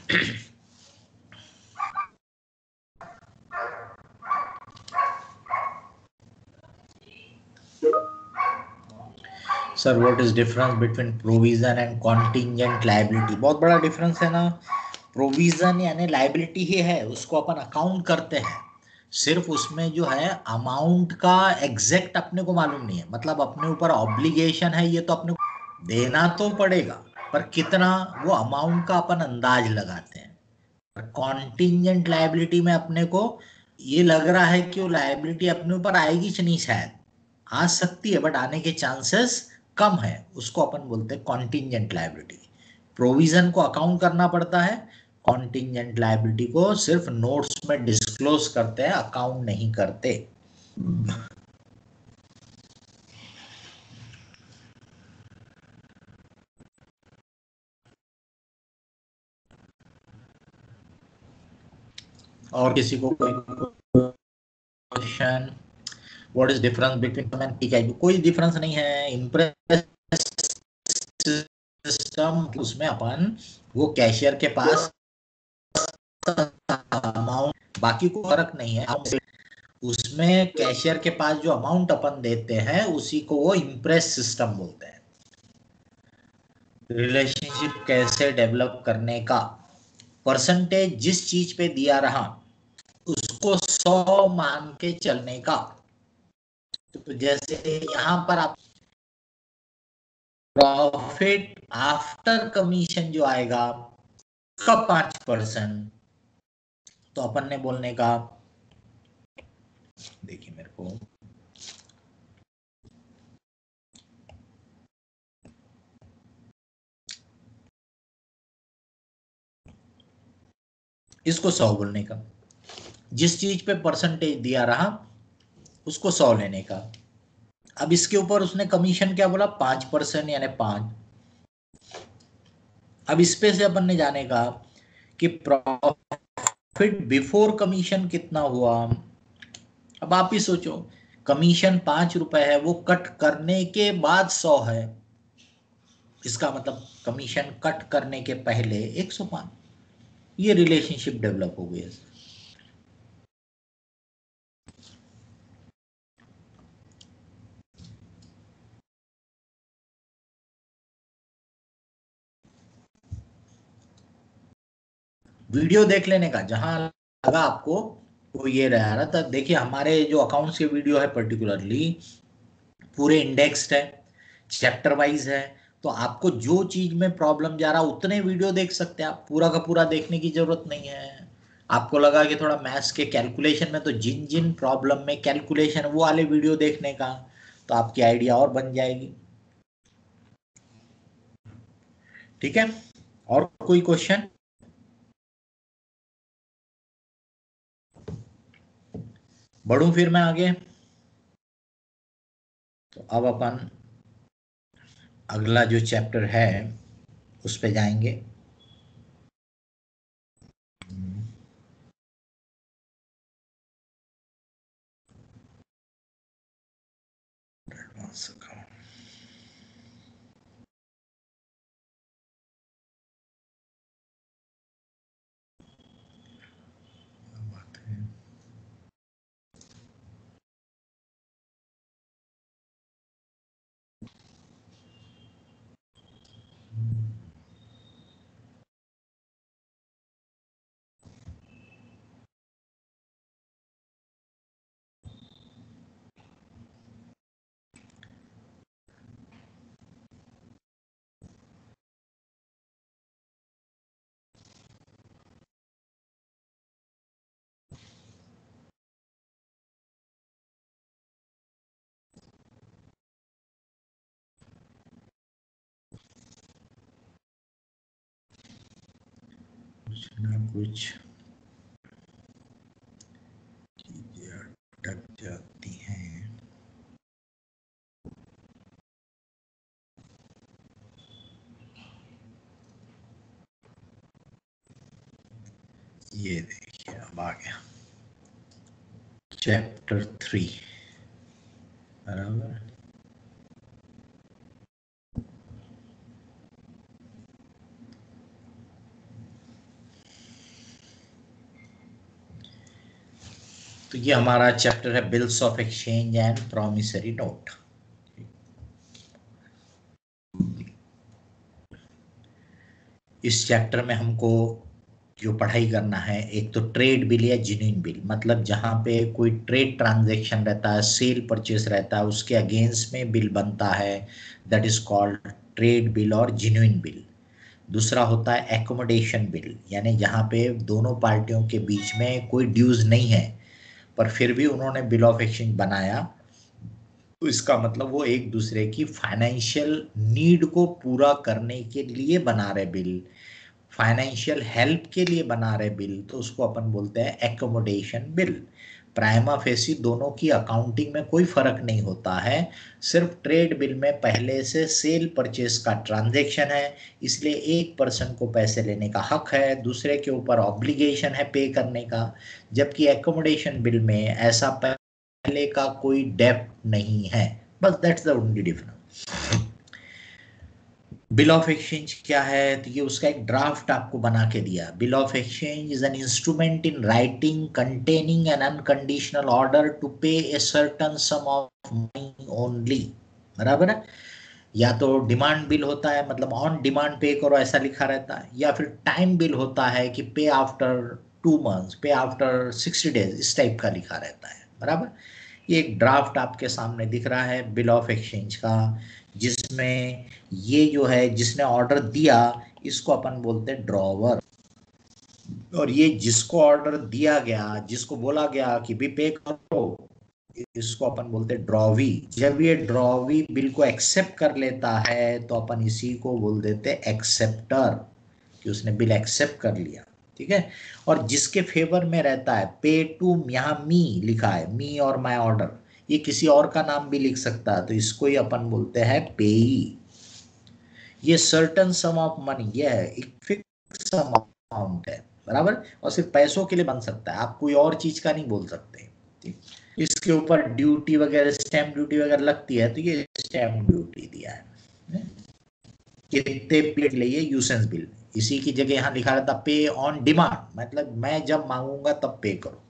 Sir what is difference between provision and contingent liability? बहुत बड़ा डिफरेंस है ना। प्रोविजन यानी लायबिलिटी ही है, उसको अपन अकाउंट करते हैं, सिर्फ उसमें जो है अमाउंट का एग्जैक्ट अपने को मालूम नहीं है। मतलब अपने ऊपर ऑब्लिगेशन है, ये तो अपने को देना तो पड़ेगा, पर कितना वो अमाउंट का अपन अंदाज लगाते हैं। कॉन्टिंजेंट लायबिलिटी में अपने को ये लग रहा है कि वो लायबिलिटी अपने ऊपर आएगी कि नहीं, शायद आ सकती है बट आने के चांसेस कम है, उसको अपन बोलते हैं कॉन्टिंजेंट लायबिलिटी। प्रोविजन को अकाउंट करना पड़ता है, कॉन्टिंजेंट लायबिलिटी को सिर्फ नोट्स में डिस्क्लोज करते हैं, अकाउंट नहीं करते। और किसी को कोई question? What is difference between and peak? कोई डिफरेंस नहीं है। इम्प्रेस सिस्टम, उसमें अपन वो कैशियर के पास अमाउंट, बाकी को फर्क नहीं है। उसमें कैशियर के पास जो अमाउंट अपन देते हैं उसी को वो इम्प्रेस सिस्टम बोलते हैं। रिलेशनशिप कैसे डेवलप करने का, परसेंटेज जिस चीज पे दिया रहा उसको सौ मान के चलने का। तो जैसे यहां पर आप प्रॉफिट आफ्टर कमीशन जो आएगा का पांच परसेंट, तो अपन ने बोलने का, देखिए मेरे को इसको सौ बोलने का, जिस चीज पे परसेंटेज दिया रहा उसको सौ लेने का। अब इसके ऊपर उसने कमीशन क्या बोला, पांच परसेंट यानी पांच। अब इस पे से अपन ने जाने का कि प्रॉफिट बिफोर कमीशन कितना हुआ। अब आप ही सोचो, कमीशन पांच रुपए है, वो कट करने के बाद सौ है, इसका मतलब कमीशन कट करने के पहले एक सौ पांच। ये रिलेशनशिप डेवलप हो गई है। वीडियो देख लेने का, जहां लगा आपको वो ये रहा ना, तब देखिए हमारे जो अकाउंट्स के वीडियो है पर्टिकुलरली पूरे इंडेक्स्ड है, चैप्टर वाइज है, तो आपको जो चीज में प्रॉब्लम जा रहा उतने वीडियो देख सकते हैं आप, पूरा का पूरा देखने की जरूरत नहीं है। आपको लगा कि थोड़ा मैथ्स के कैलकुलेशन में, तो जिन जिन प्रॉब्लम में कैलकुलेशन वो वाले वीडियो देखने का, तो आपकी आइडिया और बन जाएगी। ठीक है, और कोई क्वेश्चन? बढ़ूं फिर मैं आगे? तो अब अपन अगला जो चैप्टर है उस पे जाएंगे। कुछ ना कुछ चीजें अटक जाती हैं। ये देखिए अब आ गया चैप्टर थ्री, बराबर। तो ये हमारा चैप्टर है bills of exchange and promissory note. इस चैप्टर में हमको जो पढ़ाई करना है, एक तो ट्रेड बिल या जेन्युइन बिल, मतलब जहां पे कोई ट्रेड ट्रांजैक्शन रहता है, सेल परचेस रहता है, उसके अगेंस्ट में बिल बनता है, that is called trade bill और जेन्युइन बिल। दूसरा होता है एकोमोडेशन बिल, यानी जहाँ पे दोनों पार्टियों के बीच में कोई ड्यूज नहीं है पर फिर भी उन्होंने बिल ऑफ एक्सचेंज बनाया, तो इसका मतलब वो एक दूसरे की फाइनेंशियल नीड को पूरा करने के लिए बना रहे बिल, फाइनेंशियल हेल्प के लिए बना रहे बिल, तो उसको अपन बोलते हैं एकोमोडेशन बिल। प्राइमा फेसी दोनों की अकाउंटिंग में कोई फर्क नहीं होता है, सिर्फ ट्रेड बिल में पहले से सेल परचेस का ट्रांजैक्शन है, इसलिए एक पर्सन को पैसे लेने का हक है, दूसरे के ऊपर ऑब्लिगेशन है पे करने का, जबकि एकोमोडेशन बिल में ऐसा पहले का कोई डेब्ट नहीं है। बस that's the only difference. Bill of exchange क्या है? तो ये उसका एक ड्राफ्ट आपको बना के दिया। Bill of exchange is an instrument in writing containing an unconditional order to pay a certain sum of money only, बराबर है। या तो डिमांड बिल होता है, मतलब ऑन डिमांड पे करो ऐसा लिखा रहता है, या फिर टाइम बिल होता है कि pay after two months, pay after sixty days, इस टाइप का लिखा रहता है, बराबर। ये एक ड्राफ्ट आपके सामने दिख रहा है बिल ऑफ एक्सचेंज का, जिसमें ये जो है जिसने ऑर्डर दिया इसको अपन बोलते हैं ड्रॉवर, और ये जिसको ऑर्डर दिया गया, जिसको बोला गया कि भी पे करो, इसको अपन बोलते हैं ड्रॉवी। जब ये ड्रॉवी बिल को एक्सेप्ट कर लेता है तो अपन इसी को बोल देते हैं एक्सेप्टर, कि उसने बिल एक्सेप्ट कर लिया, ठीक है। और जिसके फेवर में रहता है पे टू, यहाँ मी लिखा है, मी और माय ऑर्डर, ये किसी और का नाम भी लिख सकता है, तो इसको ही अपन बोलते हैं पेई। ये सर्टन सम ऑफ मनी, ये है एक फिक्स अमाउंट है, बराबर, और सिर्फ पैसों के लिए बन सकता है, आप कोई और चीज का नहीं बोल सकते, ठीक। इसके ऊपर ड्यूटी वगैरह, स्टैम्प ड्यूटी वगैरह लगती है, तो ये स्टैम्प ड्यूटी दिया है। कितने प्लेट लिए यूसेंस बिल, इसी की जगह यहाँ लिखा रहता पे ऑन डिमांड, मतलब मैं जब मांगूंगा तब पे करो।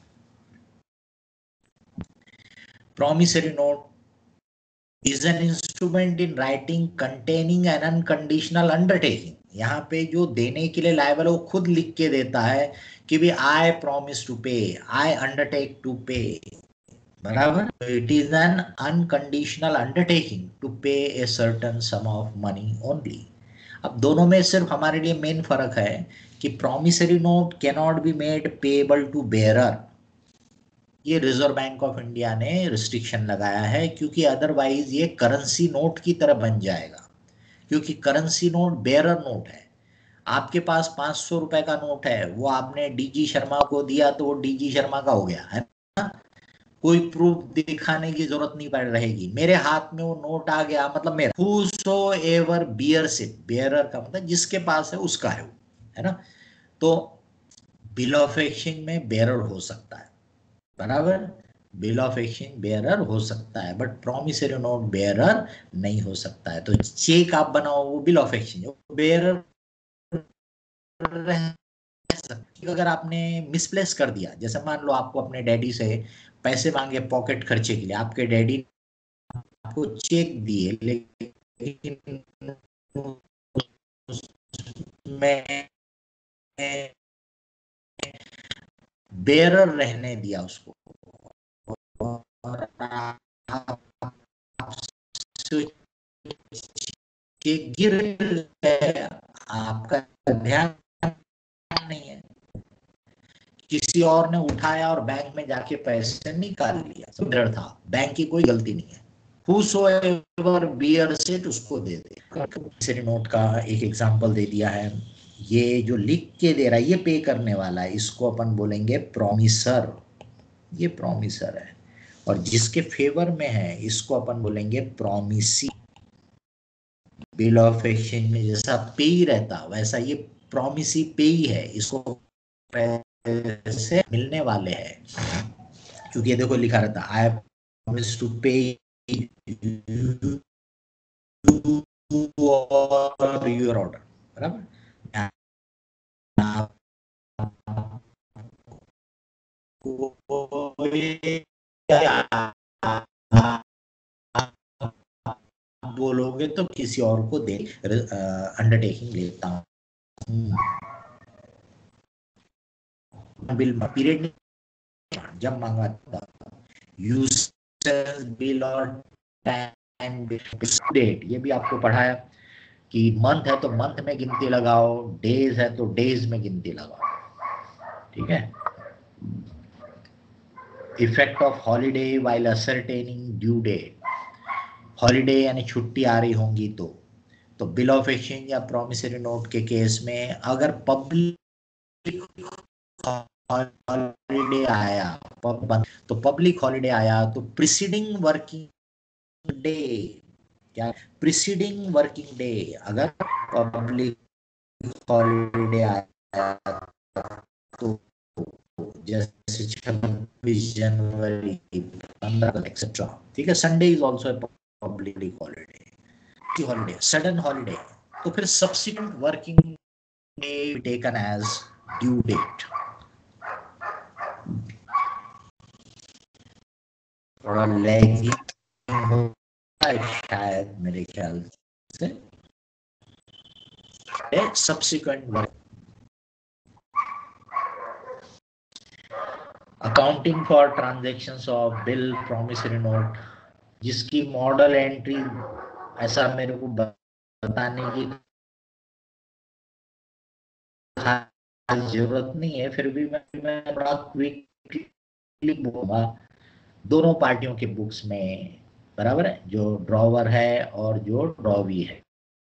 Promissory note is an instrument in writing containing an unconditional undertaking, यहाँ पे जो देने के लिए लायबल है वो खुद लिख के देता है कि भी आई प्रॉमिस टू पे, आई अंडरटेक टू पे, बराबर। It is an unconditional undertaking to pay a certain sum of money only. अब दोनों में सिर्फ हमारे लिए मेन फर्क है कि promissory note can not be made payable to bearer. ये रिजर्व बैंक ऑफ इंडिया ने रिस्ट्रिक्शन लगाया है, क्योंकि अदरवाइज ये करेंसी नोट की तरह बन जाएगा। क्योंकि करेंसी नोट बेयरर नोट है। आपके पास पांच सौ रुपए का नोट है, वो आपने डीजी शर्मा को दिया तो वो डीजी शर्मा का हो गया है ना, कोई प्रूफ दिखाने की जरूरत नहीं पड़ रहेगी। मेरे हाथ में वो नोट आ गया मतलब मेरा। Whosoever bears it, bearer का मतलब जिसके पास है उसका है वो, है ना। तो बिल ऑफ एक्सचेंज में बेयरर हो सकता है, बराबर। बिल ऑफ एक्सचेंज बेयरर हो सकता है, बट प्रॉमिसरी नोट बेयरर नहीं हो सकता है। तो चेक आप बनाओ वो बिल ऑफ एक्सचेंज, बेयरर रह सकती। अगर आपने मिसप्लेस कर दिया, जैसे मान लो आपको अपने डैडी से पैसे मांगे पॉकेट खर्चे के लिए, आपके डैडी आपको चेक दिए लेकिन मैं बेयरर रहने दिया उसको, और चेक गिर गया, आपका ध्यान नहीं है, किसी और ने उठाया और बैंक में जाके पैसे निकाल लिया, तो डर था, बैंक की कोई गलती नहीं है। Whosoever bears it उसको दे दे। प्रॉमिसरी नोट का एक एग्जांपल दे दिया है। ये जो लिख के दे रहा है ये पे करने वाला है, इसको अपन बोलेंगे प्रॉमिसर। ये प्रॉमिसर है। और जिसके फेवर में है इसको अपन बोलेंगे प्रॉमिसी। बिल ऑफ एक्सचेंज में जैसा पे ही रहता वैसा ये प्रॉमिसी पे ही है, इसको पैसे मिलने वाले हैं। क्योंकि ये देखो लिखा रहता I promise to pay your order, बराबर। बोलोगे तो किसी और को दे अंडरटेकिंग लेता हूँ। बिल पीरियड जब मांगा था, यूज बिल और टाइम डेट, ये भी आपको पढ़ाया कि मंथ है तो मंथ में गिनती लगाओ, डेज है तो डेज में गिनती लगाओ, ठीक है। Effect of holiday while ascertaining due date, holiday यानी छुट्टी आ रही होंगी तो तो बिल ऑफ एक्सचेंज या प्रॉमिसरी नोट के केस में अगर पब्लिक हॉलीडे आया, तो पब्लिक हॉलीडे आया तो प्रीसीडिंग वर्किंग डे, क्या प्रीसीडिंग वर्किंग डे, अगर पब्लिक हॉलीडे आया तो जैसे छब्बीस जनवरी, पंद्रह एक्सेट्रा, ठीक है। Sunday is also public holiday, holiday sudden holiday, तो फिर subsequent working day taken as due date. थोड़ा लैगिंग होता है शायद मेरे ख्याल से, subsequent work. Accounting for transactions of bill promissory note, जिसकी मॉडल एंट्री ऐसा मेरे को बताने की जरूरत नहीं है, फिर भी मैं मैं थोड़ा क्विकली बोलूंगा। दोनों पार्टियों के बुक्स में बराबर है, जो ड्रॉवर है और जो ड्रॉवी है।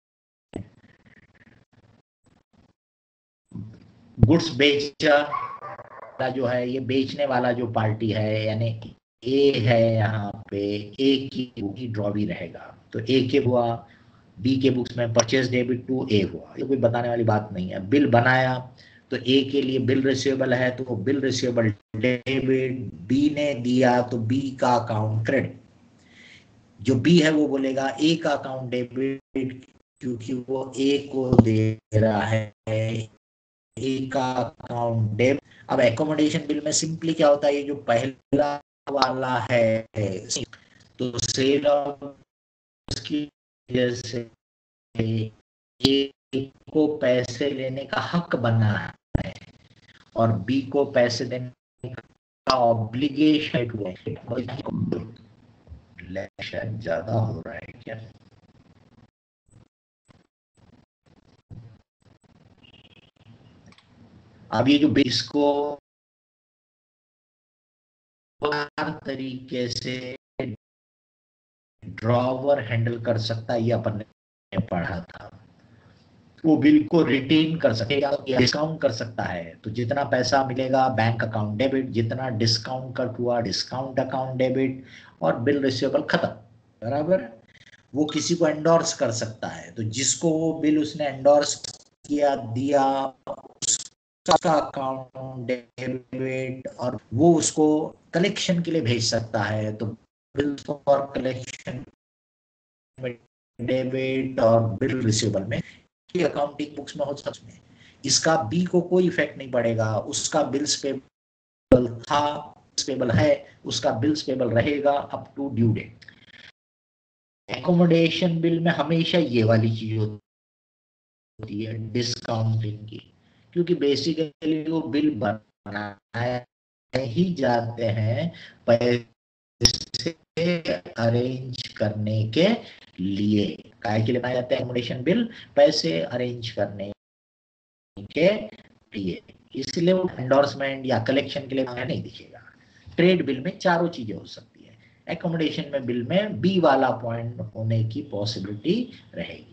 गुड्स बेचा जो है, ये बेचने वाला जो पार्टी है यानी ए है, यहाँ पे ए की बुक ही ड्रॉवी रहेगा, तो ए के हुआ, बी के बुक्स में परचेज डेबिट टू ए हुआ, ये कोई बताने वाली बात नहीं है। बिल बनाया तो ए के लिए बिल रिसीवेबल है तो बिल रिसीवेबल डेबिट, बी ने दिया तो बी का अकाउंट क्रेडिट, जो बी है वो बोलेगा ए का अकाउंट डेबिट, क्योंकि वो ए को दे रहा है ए का अकाउंट डेबिट। अब एकोमोडेशन बिल में सिंपली क्या होता है, ये जो पहला वाला है तो सेल ऑफ की वजह से को पैसे लेने का हक बना है और बी को पैसे देने का ऑब्लिगेशन हुआ है। शायद ज्यादा हो रहा है क्या? अब ये जो बेस को हर तरीके से ड्रॉवर हैंडल कर सकता है, ये अपन ने पढ़ा था। वो बिल को रिटेन कर सकेगा, डिस्काउंट कर सकता है। तो जितना पैसा मिलेगा बैंक अकाउंट डेबिट, जितना डिस्काउंट कट हुआ डिस्काउंट अकाउंट डेबिट, और बिल रिसीवेबल खत्म। बराबर है। वो किसी को एंडोर्स कर सकता है, तो जिसको वो बिल उसने एंडोर्स किया दिया उसका अकाउंट डेबिट, और वो उसको कलेक्शन के लिए भेज सकता है। तो बिल फॉर कलेक्शन डेबिट और बिल रिसीवेबल में अकाउंटिंग बुक्स में हो सकते हैं। इसका बी को कोई इफेक्ट नहीं पड़ेगा, उसका बिल्स पेबल था, पेबल है, उसका बिल्स पेबल रहेगा up to due date. Accommodation bill में हमेशा ये वाली चीज होती है डिस्काउंटिंग की, क्योंकि बेसिकली वो बिल बनाए ही जाते हैं पैसे अरेंज करने के लिए। काय के लिए बनाए जाते हैं एकोमोडेशन बिल? पैसे अरेंज करने के लिए। इसलिए वो एंडोर्समेंट या कलेक्शन के लिए नहीं दिखेगा। ट्रेड बिल में चारों चीजें हो सकती है, एकोमोडेशन में बिल में बी वाला पॉइंट होने की पॉसिबिलिटी रहेगी।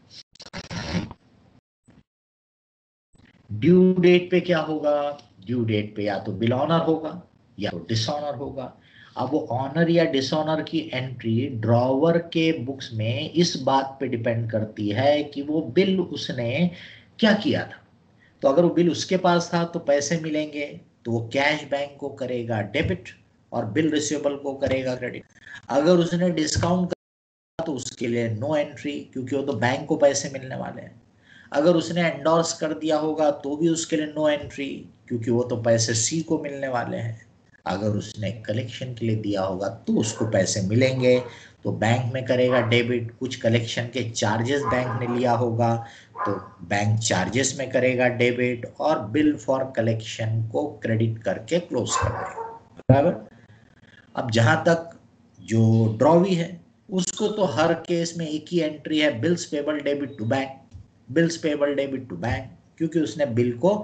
ड्यू डेट पे क्या होगा? ड्यू डेट पे या तो बिल ऑनर होगा या तो डिसऑनर होगा। अब वो ऑनर या डिसऑनर की एंट्री ड्रॉवर के बुक्स में इस बात पे डिपेंड करती है कि वो बिल उसने क्या किया था। तो अगर वो बिल उसके पास था तो पैसे मिलेंगे, तो वो कैश बैंक को करेगा डेबिट और बिल रिसीवेबल को करेगा क्रेडिट। अगर उसने डिस्काउंट करा तो उसके लिए नो एंट्री, क्योंकि वो तो बैंक को पैसे मिलने वाले हैं। अगर उसने एंडोर्स कर दिया होगा तो भी उसके लिए नो एंट्री, क्योंकि वो तो पैसे सी को मिलने वाले हैं। अगर उसने कलेक्शन के लिए दिया होगा तो उसको पैसे मिलेंगे, तो बैंक में करेगा डेबिट। कुछ कलेक्शन के चार्जेस बैंक ने लिया होगा तो बैंक चार्जेस में करेगा डेबिट, और बिल फॉर कलेक्शन को क्रेडिट करके क्लोज कर देगा। बराबर। अब जहां तक जो ड्रॉवी है उसको तो हर केस में एक ही एंट्री है, bills payable debit to bank, bills payable debit to bank, क्योंकि उसने बिल को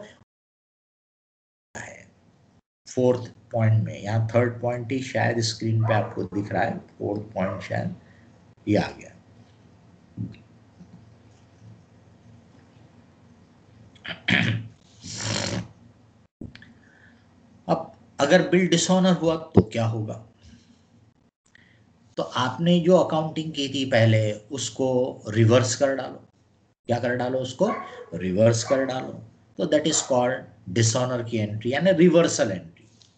है। फोर्थ पॉइंट में, यहाँ थर्ड पॉइंट ही शायद स्क्रीन पे आपको दिख रहा है, फोर्थ पॉइंट शायद ये आ गया। अब अगर बिल डिसऑनर हुआ तो क्या होगा? तो आपने जो अकाउंटिंग की थी पहले उसको रिवर्स कर डालो। क्या कर डालो? उसको रिवर्स कर डालो। तो दैट इज कॉल्ड डिसऑनर की एंट्री, यानी रिवर्सल एंट्री।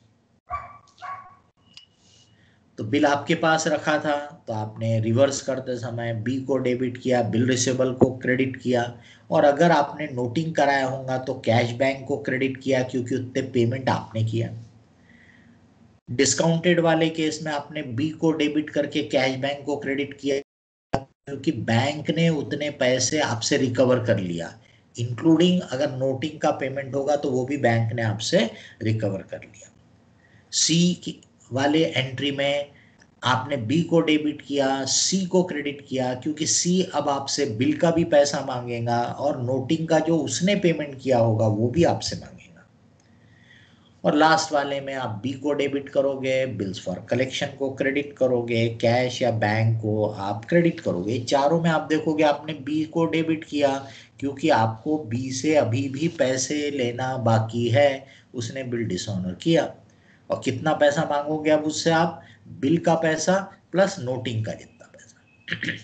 तो बिल आपके पास रखा था तो आपने रिवर्स करते समय बी को डेबिट किया, बिल रिसीवेबल को क्रेडिट किया, और अगर आपने नोटिंग कराया होगा तो कैश बैंक को क्रेडिट किया, क्योंकि उतने पेमेंट आपने किया। डिस्काउंटेड वाले केस में आपने बी को डेबिट करके कैश बैंक को क्रेडिट किया, क्योंकि बैंक ने उतने पैसे आपसे रिकवर कर लिया, इंक्लूडिंग अगर नोटिंग का पेमेंट होगा तो वो भी बैंक ने आपसे रिकवर कर लिया। सी वाले एंट्री में आपने बी को डेबिट किया, सी को क्रेडिट किया, क्योंकि सी अब आपसे बिल का भी पैसा मांगेगा और नोटिंग का जो उसने पेमेंट किया होगा वो भी आपसे मांगेगा। और लास्ट वाले में आप बी को डेबिट करोगे, बिल्स फॉर कलेक्शन को क्रेडिट करोगे, कैश या बैंक को आप क्रेडिट करोगे। चारों में आप देखोगे आपने बी को डेबिट किया, क्योंकि आपको बी से अभी भी पैसे लेना बाकी है, उसने बिल डिसऑनर किया। और कितना पैसा मांगोगे अब उससे आप? बिल का पैसा प्लस नोटिंग का जितना पैसा।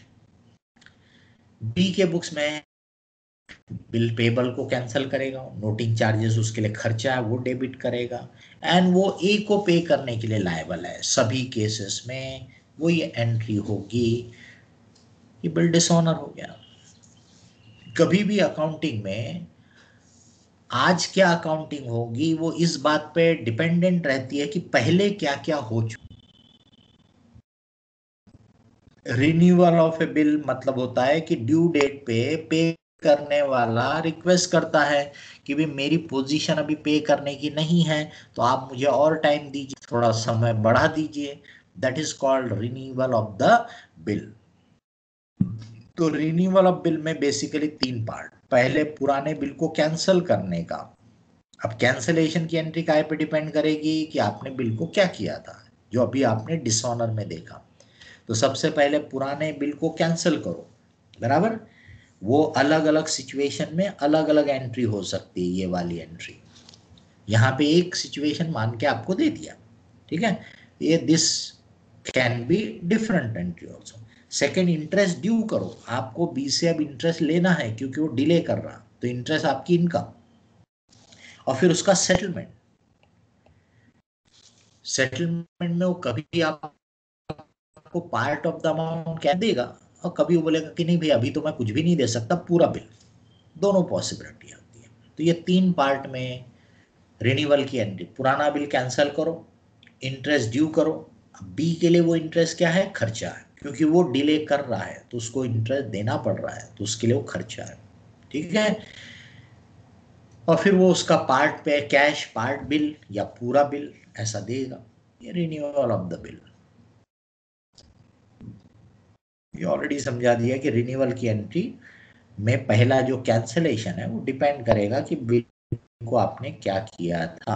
बी के बुक्स में बिल पेबल को कैंसिल करेगा, नोटिंग चार्जेस उसके लिए खर्चा है वो डेबिट करेगा, एंड वो ए को पे करने के लिए लायबल है। सभी केसेस में वो ये एंट्री होगी कि बिल डिसऑनर हो गया। कभी भी अकाउंटिंग में आज क्या अकाउंटिंग होगी वो इस बात पे डिपेंडेंट रहती है कि पहले क्या क्या हो चुका। रिन्यूअल ऑफ ए बिल मतलब होता है कि ड्यू डेट पे पे करने वाला रिक्वेस्ट करता है कि भी मेरी पोजीशन अभी पे करने की नहीं है, तो आप मुझे और टाइम दीजिए, थोड़ा समय बढ़ा दीजिए। That is called renewal of the bill. तो रिन्यूअल ऑफ बिल में बेसिकली तीन पार्ट। पहले पुराने बिल को कैंसिल करने का। अब कैंसिलेशन की एंट्री काय पे डिपेंड करेगी कि आपने बिल को क्या किया था, जो अभी आपने डिसऑनर में देखा। तो सबसे पहले पुराने बिल को कैंसिल करो, बराबर। वो अलग अलग सिचुएशन में अलग अलग एंट्री हो सकती है। ये वाली एंट्री यहाँ पे एक सिचुएशन मान के आपको दे दिया, ठीक है। ये this can be different entry also. Second, interest due करो। आपको बी से अब इंटरेस्ट लेना है क्योंकि वो डिले कर रहा, तो इंटरेस्ट आपकी इनकम। और फिर उसका सेटलमेंट। सेटलमेंट में वो कभी आप आपको पार्ट ऑफ द अमाउंट क्या देगा, और कभी वो बोलेगा कि नहीं भाई अभी तो मैं कुछ भी नहीं दे सकता, पूरा बिल। दोनों पॉसिबिलिटी आती है। तो ये तीन पार्ट में रिन्यूअल की एंट्री। पुराना बिल कैंसिल करो, इंटरेस्ट ड्यू करो। बी के लिए वो इंटरेस्ट क्या है, खर्चा है, क्योंकि वो डिले कर रहा है तो उसको इंटरेस्ट देना पड़ रहा है, तो उसके लिए वो खर्चा है, ठीक है। और फिर वो उसका पार्ट पे कैश, पार्ट बिल या पूरा बिल ऐसा देगा। ये रिन्यूअल ऑफ द बिल। ये ऑलरेडी समझा दिया कि रिन्यूअल की एंट्री में पहला जो कैंसिलेशन है वो डिपेंड करेगा कि बिल को आपने क्या किया था।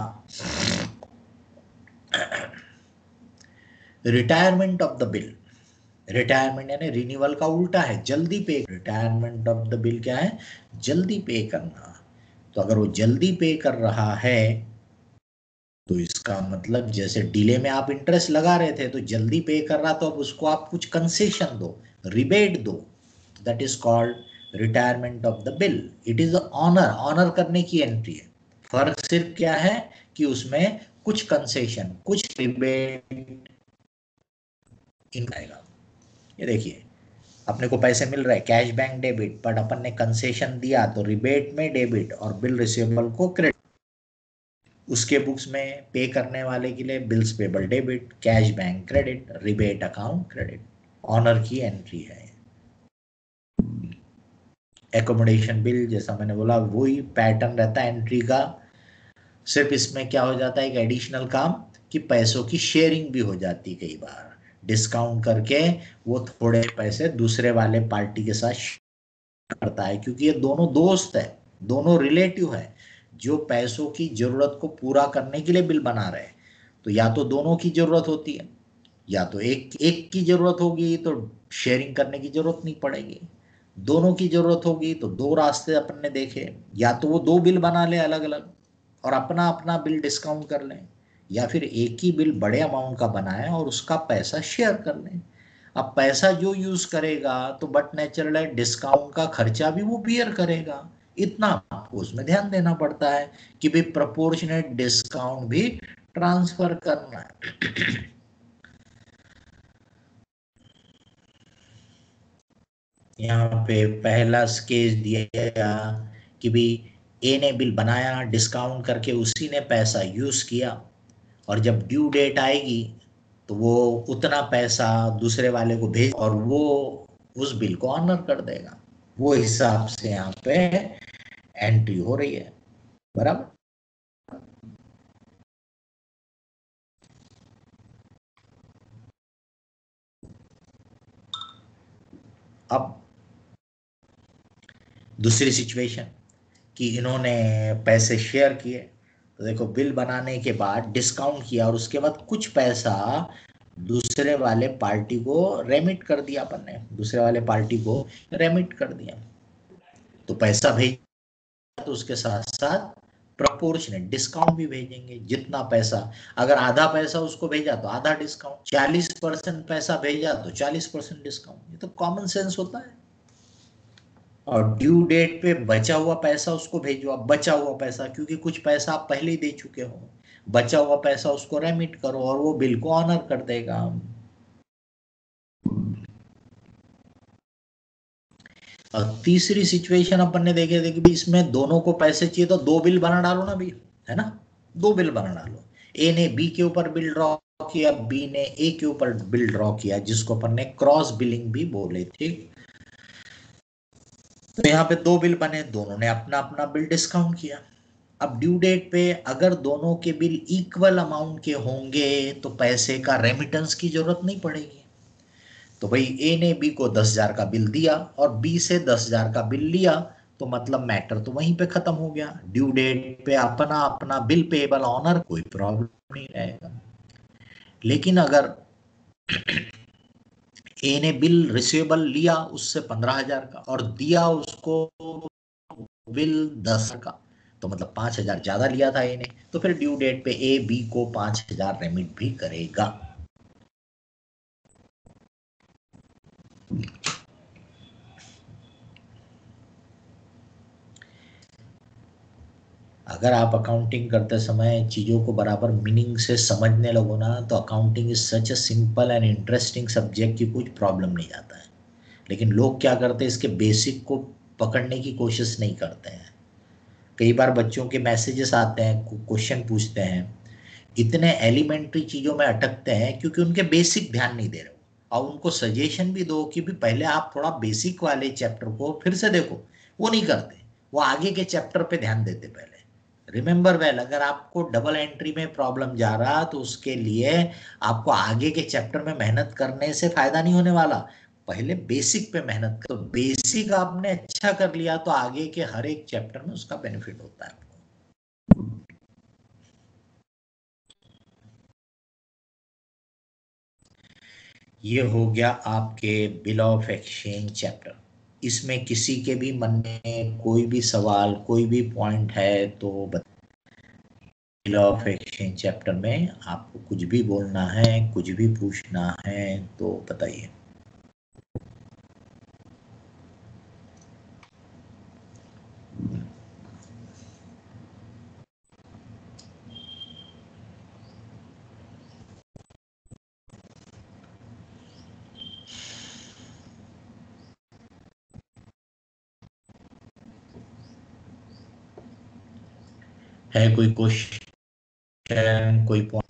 Retirement of the bill. Retirement यानी रिन्यूअल का उल्टा है, जल्दी पे। रिटायरमेंट ऑफ द बिल क्या है, जल्दी पे करना। तो अगर वो जल्दी पे कर रहा है तो इसका मतलब जैसे डिले में आप इंटरेस्ट लगा रहे थे, तो जल्दी पे कर रहा, तो अब उसको आप कुछ कंसेशन दो, रिबेट दो। That is called retirement of the bill. It is honour, honour करने की एंट्री है। फर्क सिर्फ क्या है कि उसमें कुछ कंसेशन, कुछ रिबेट आएगा। ये देखिए, अपने को पैसे मिल रहे हैं, कैश बैंक डेबिट, बट अपन ने कंसेशन दिया तो रिबेट में डेबिट और बिल रिसीवेबल को क्रेडिट। उसके बुक्स में पे करने वाले के लिए bills payable debit, cash bank credit, rebate account credit. Honour की एंट्री है। एकोमोडेशन बिल जैसा मैंने बोला वही पैटर्न रहता है एंट्री का। सिर्फ इसमें क्या हो जाता है, एक एडिशनल काम कि पैसों की शेयरिंग भी हो जाती है। कई बार डिस्काउंट करके वो थोड़े पैसे दूसरे वाले पार्टी के साथ करता है, क्योंकि ये दोनों दोस्त है, दोनों रिलेटिव है जो पैसों की जरूरत को पूरा करने के लिए बिल बना रहे हैं। तो या तो दोनों की जरूरत होती है, या तो एक एक की जरूरत होगी तो शेयरिंग करने की जरूरत नहीं पड़ेगी। दोनों की जरूरत होगी तो दो रास्ते अपन ने देखे, या तो वो दो बिल बना ले अलग अलग और अपना अपना बिल डिस्काउंट कर लें, या फिर एक ही बिल बड़े अमाउंट का बनाए और उसका पैसा शेयर कर लें। अब पैसा जो यूज करेगा तो बट नेचुरल है डिस्काउंट का खर्चा भी वो बियर करेगा। इतना आपको उसमें ध्यान देना पड़ता है कि भाई प्रपोर्शनेट डिस्काउंट भी ट्रांसफर करना है। यहाँ पे पहला केस दिया गया कि भी ए ने बिल बनाया, डिस्काउंट करके उसी ने पैसा यूज किया, और जब ड्यू डेट आएगी तो वो उतना पैसा दूसरे वाले को भेज और वो उस बिल को ऑनर कर देगा। वो हिसाब से यहाँ पे एंट्री हो रही है, बराबर। अब दूसरी सिचुएशन कि इन्होंने पैसे शेयर किए, तो देखो बिल बनाने के बाद डिस्काउंट किया और उसके बाद कुछ पैसा दूसरे वाले पार्टी को रेमिट कर दिया, अपन ने दूसरे वाले पार्टी को रेमिट कर दिया। तो पैसा भेज तो उसके साथ साथ प्रोपोर्शनेट डिस्काउंट भी भेजेंगे। जितना पैसा, अगर आधा पैसा उसको भेजा तो आधा डिस्काउंट, चालीस परसेंट पैसा भेजा तो चालीस परसेंट डिस्काउंट। ये तो कॉमन सेंस होता है। और ड्यू डेट पे बचा हुआ पैसा उसको भेजो। अब बचा हुआ पैसा, क्योंकि कुछ पैसा आप पहले ही दे चुके हो, बचा हुआ पैसा उसको रेमिट करो और वो बिल को ऑनर कर देगा। और तीसरी सिचुएशन अपन ने देखे थे कि भी इसमें दोनों को पैसे चाहिए, तो दो बिल बना डालो ना भी, है ना। दो बिल बना डालो। ए ने बी के ऊपर बिल ड्रॉ किया, बी ने ए के ऊपर बिल ड्रॉ किया, जिसको अपन ने क्रॉस बिलिंग भी बोले थे। तो यहाँ पे दो बिल बने, दोनों ने अपना अपना बिल डिस्काउंट किया। अब ड्यू डेट पे अगर दोनों के बिल इक्वल अमाउंट के होंगे तो पैसे का रेमिटेंस की जरूरत नहीं पड़ेगी। तो भाई ए ने बी को दस हजार का बिल दिया और बी से दस हजार का बिल लिया, तो मतलब मैटर तो वहीं पे खत्म हो गया। ड्यू डेट पे अपना अपना बिल पेबल ऑनर, कोई प्रॉब्लम नहीं रहेगा। लेकिन अगर ए ने बिल रिसीवेबल लिया उससे पंद्रह हजार का और दिया उसको बिल दस का, तो मतलब पांच हजार ज्यादा लिया था ए ने, तो फिर ड्यू डेट पे ए बी को पांच हजार रेमिट भी करेगा। अगर आप अकाउंटिंग करते समय चीज़ों को बराबर मीनिंग से समझने लगो ना, तो accounting is such a simple and interesting subject की कुछ प्रॉब्लम नहीं आता है। लेकिन लोग क्या करते हैं, इसके बेसिक को पकड़ने की कोशिश नहीं करते हैं। कई बार बच्चों के मैसेजेस आते हैं, क्वेश्चन पूछते हैं, इतने एलिमेंट्री चीज़ों में अटकते हैं क्योंकि उनके बेसिक ध्यान नहीं दे रहे हो। और उनको सजेशन भी दो कि भी पहले आप थोड़ा बेसिक वाले चैप्टर को फिर से देखो, वो नहीं करते। वो आगे के चैप्टर पे ध्यान देते पहले। रिमेंबर वेल, अगर आपको डबल एंट्री में प्रॉब्लम जा रहा तो उसके लिए आपको आगे के चैप्टर में मेहनत करने से फायदा नहीं होने वाला। पहले बेसिक पे मेहनत कर, तो बेसिक आपने अच्छा कर लिया तो आगे के हर एक चैप्टर में उसका बेनिफिट होता है। ये हो गया आपके बिल ऑफ एक्सचेंज चैप्टर। इसमें किसी के भी मन में कोई भी सवाल, कोई भी पॉइंट है तो बता। बिल ऑफ एक्सचेंज चैप्टर में आपको कुछ भी बोलना है, कुछ भी पूछना है तो बताइए। है कोई क्वेश्चन, कोई पॉइंट?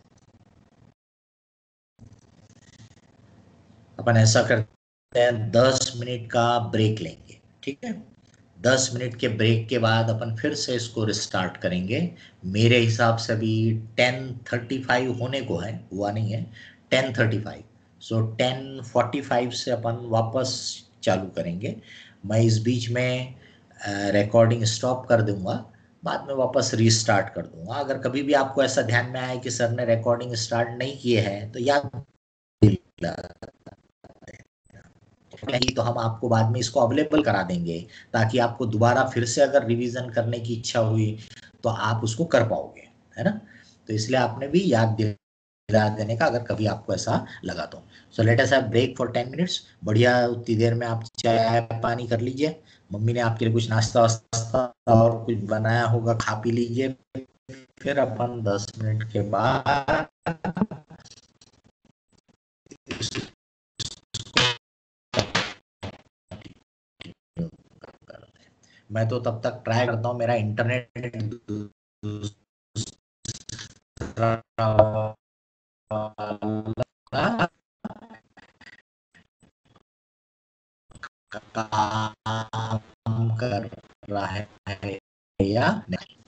अपन ऐसा करते हैं, दस मिनट का ब्रेक लेंगे, ठीक है? दस मिनट के ब्रेक के बाद अपन फिर से इसको रिस्टार्ट करेंगे। मेरे हिसाब से अभी टेन थर्टी फाइव होने को है, हुआ नहीं है। Ten thirty five, so ten forty five से अपन वापस चालू करेंगे। मैं इस बीच में रिकॉर्डिंग स्टॉप कर दूंगा, बाद में वापस रीस्टार्ट कर दूंगा। अगर कभी भी आपको ऐसा ध्यान में आए कि सर ने रिकॉर्डिंग स्टार्ट नहीं किए हैं तो याद दिला नहीं, तो हम आपको बाद में इसको अवेलेबल करा देंगे, ताकि आपको दोबारा फिर से अगर रिवीजन करने की इच्छा हुई तो आप उसको कर पाओगे, है ना? तो इसलिए आपने भी याद दिला देने का, अगर कभी आपको ऐसा लगा तो। So let us have break for ten minutes. बढ़िया, उतनी देर में आप चाय पानी कर लीजिए। मम्मी ने आपके लिए कुछ नाश्ता वास्ता और कुछ बनाया होगा, खा पी लीजिए। फिर अपन दस मिनट के बाद मैं तो तब तक ट्राई करता हूँ मेरा इंटरनेट काम कर रहा है या नहीं।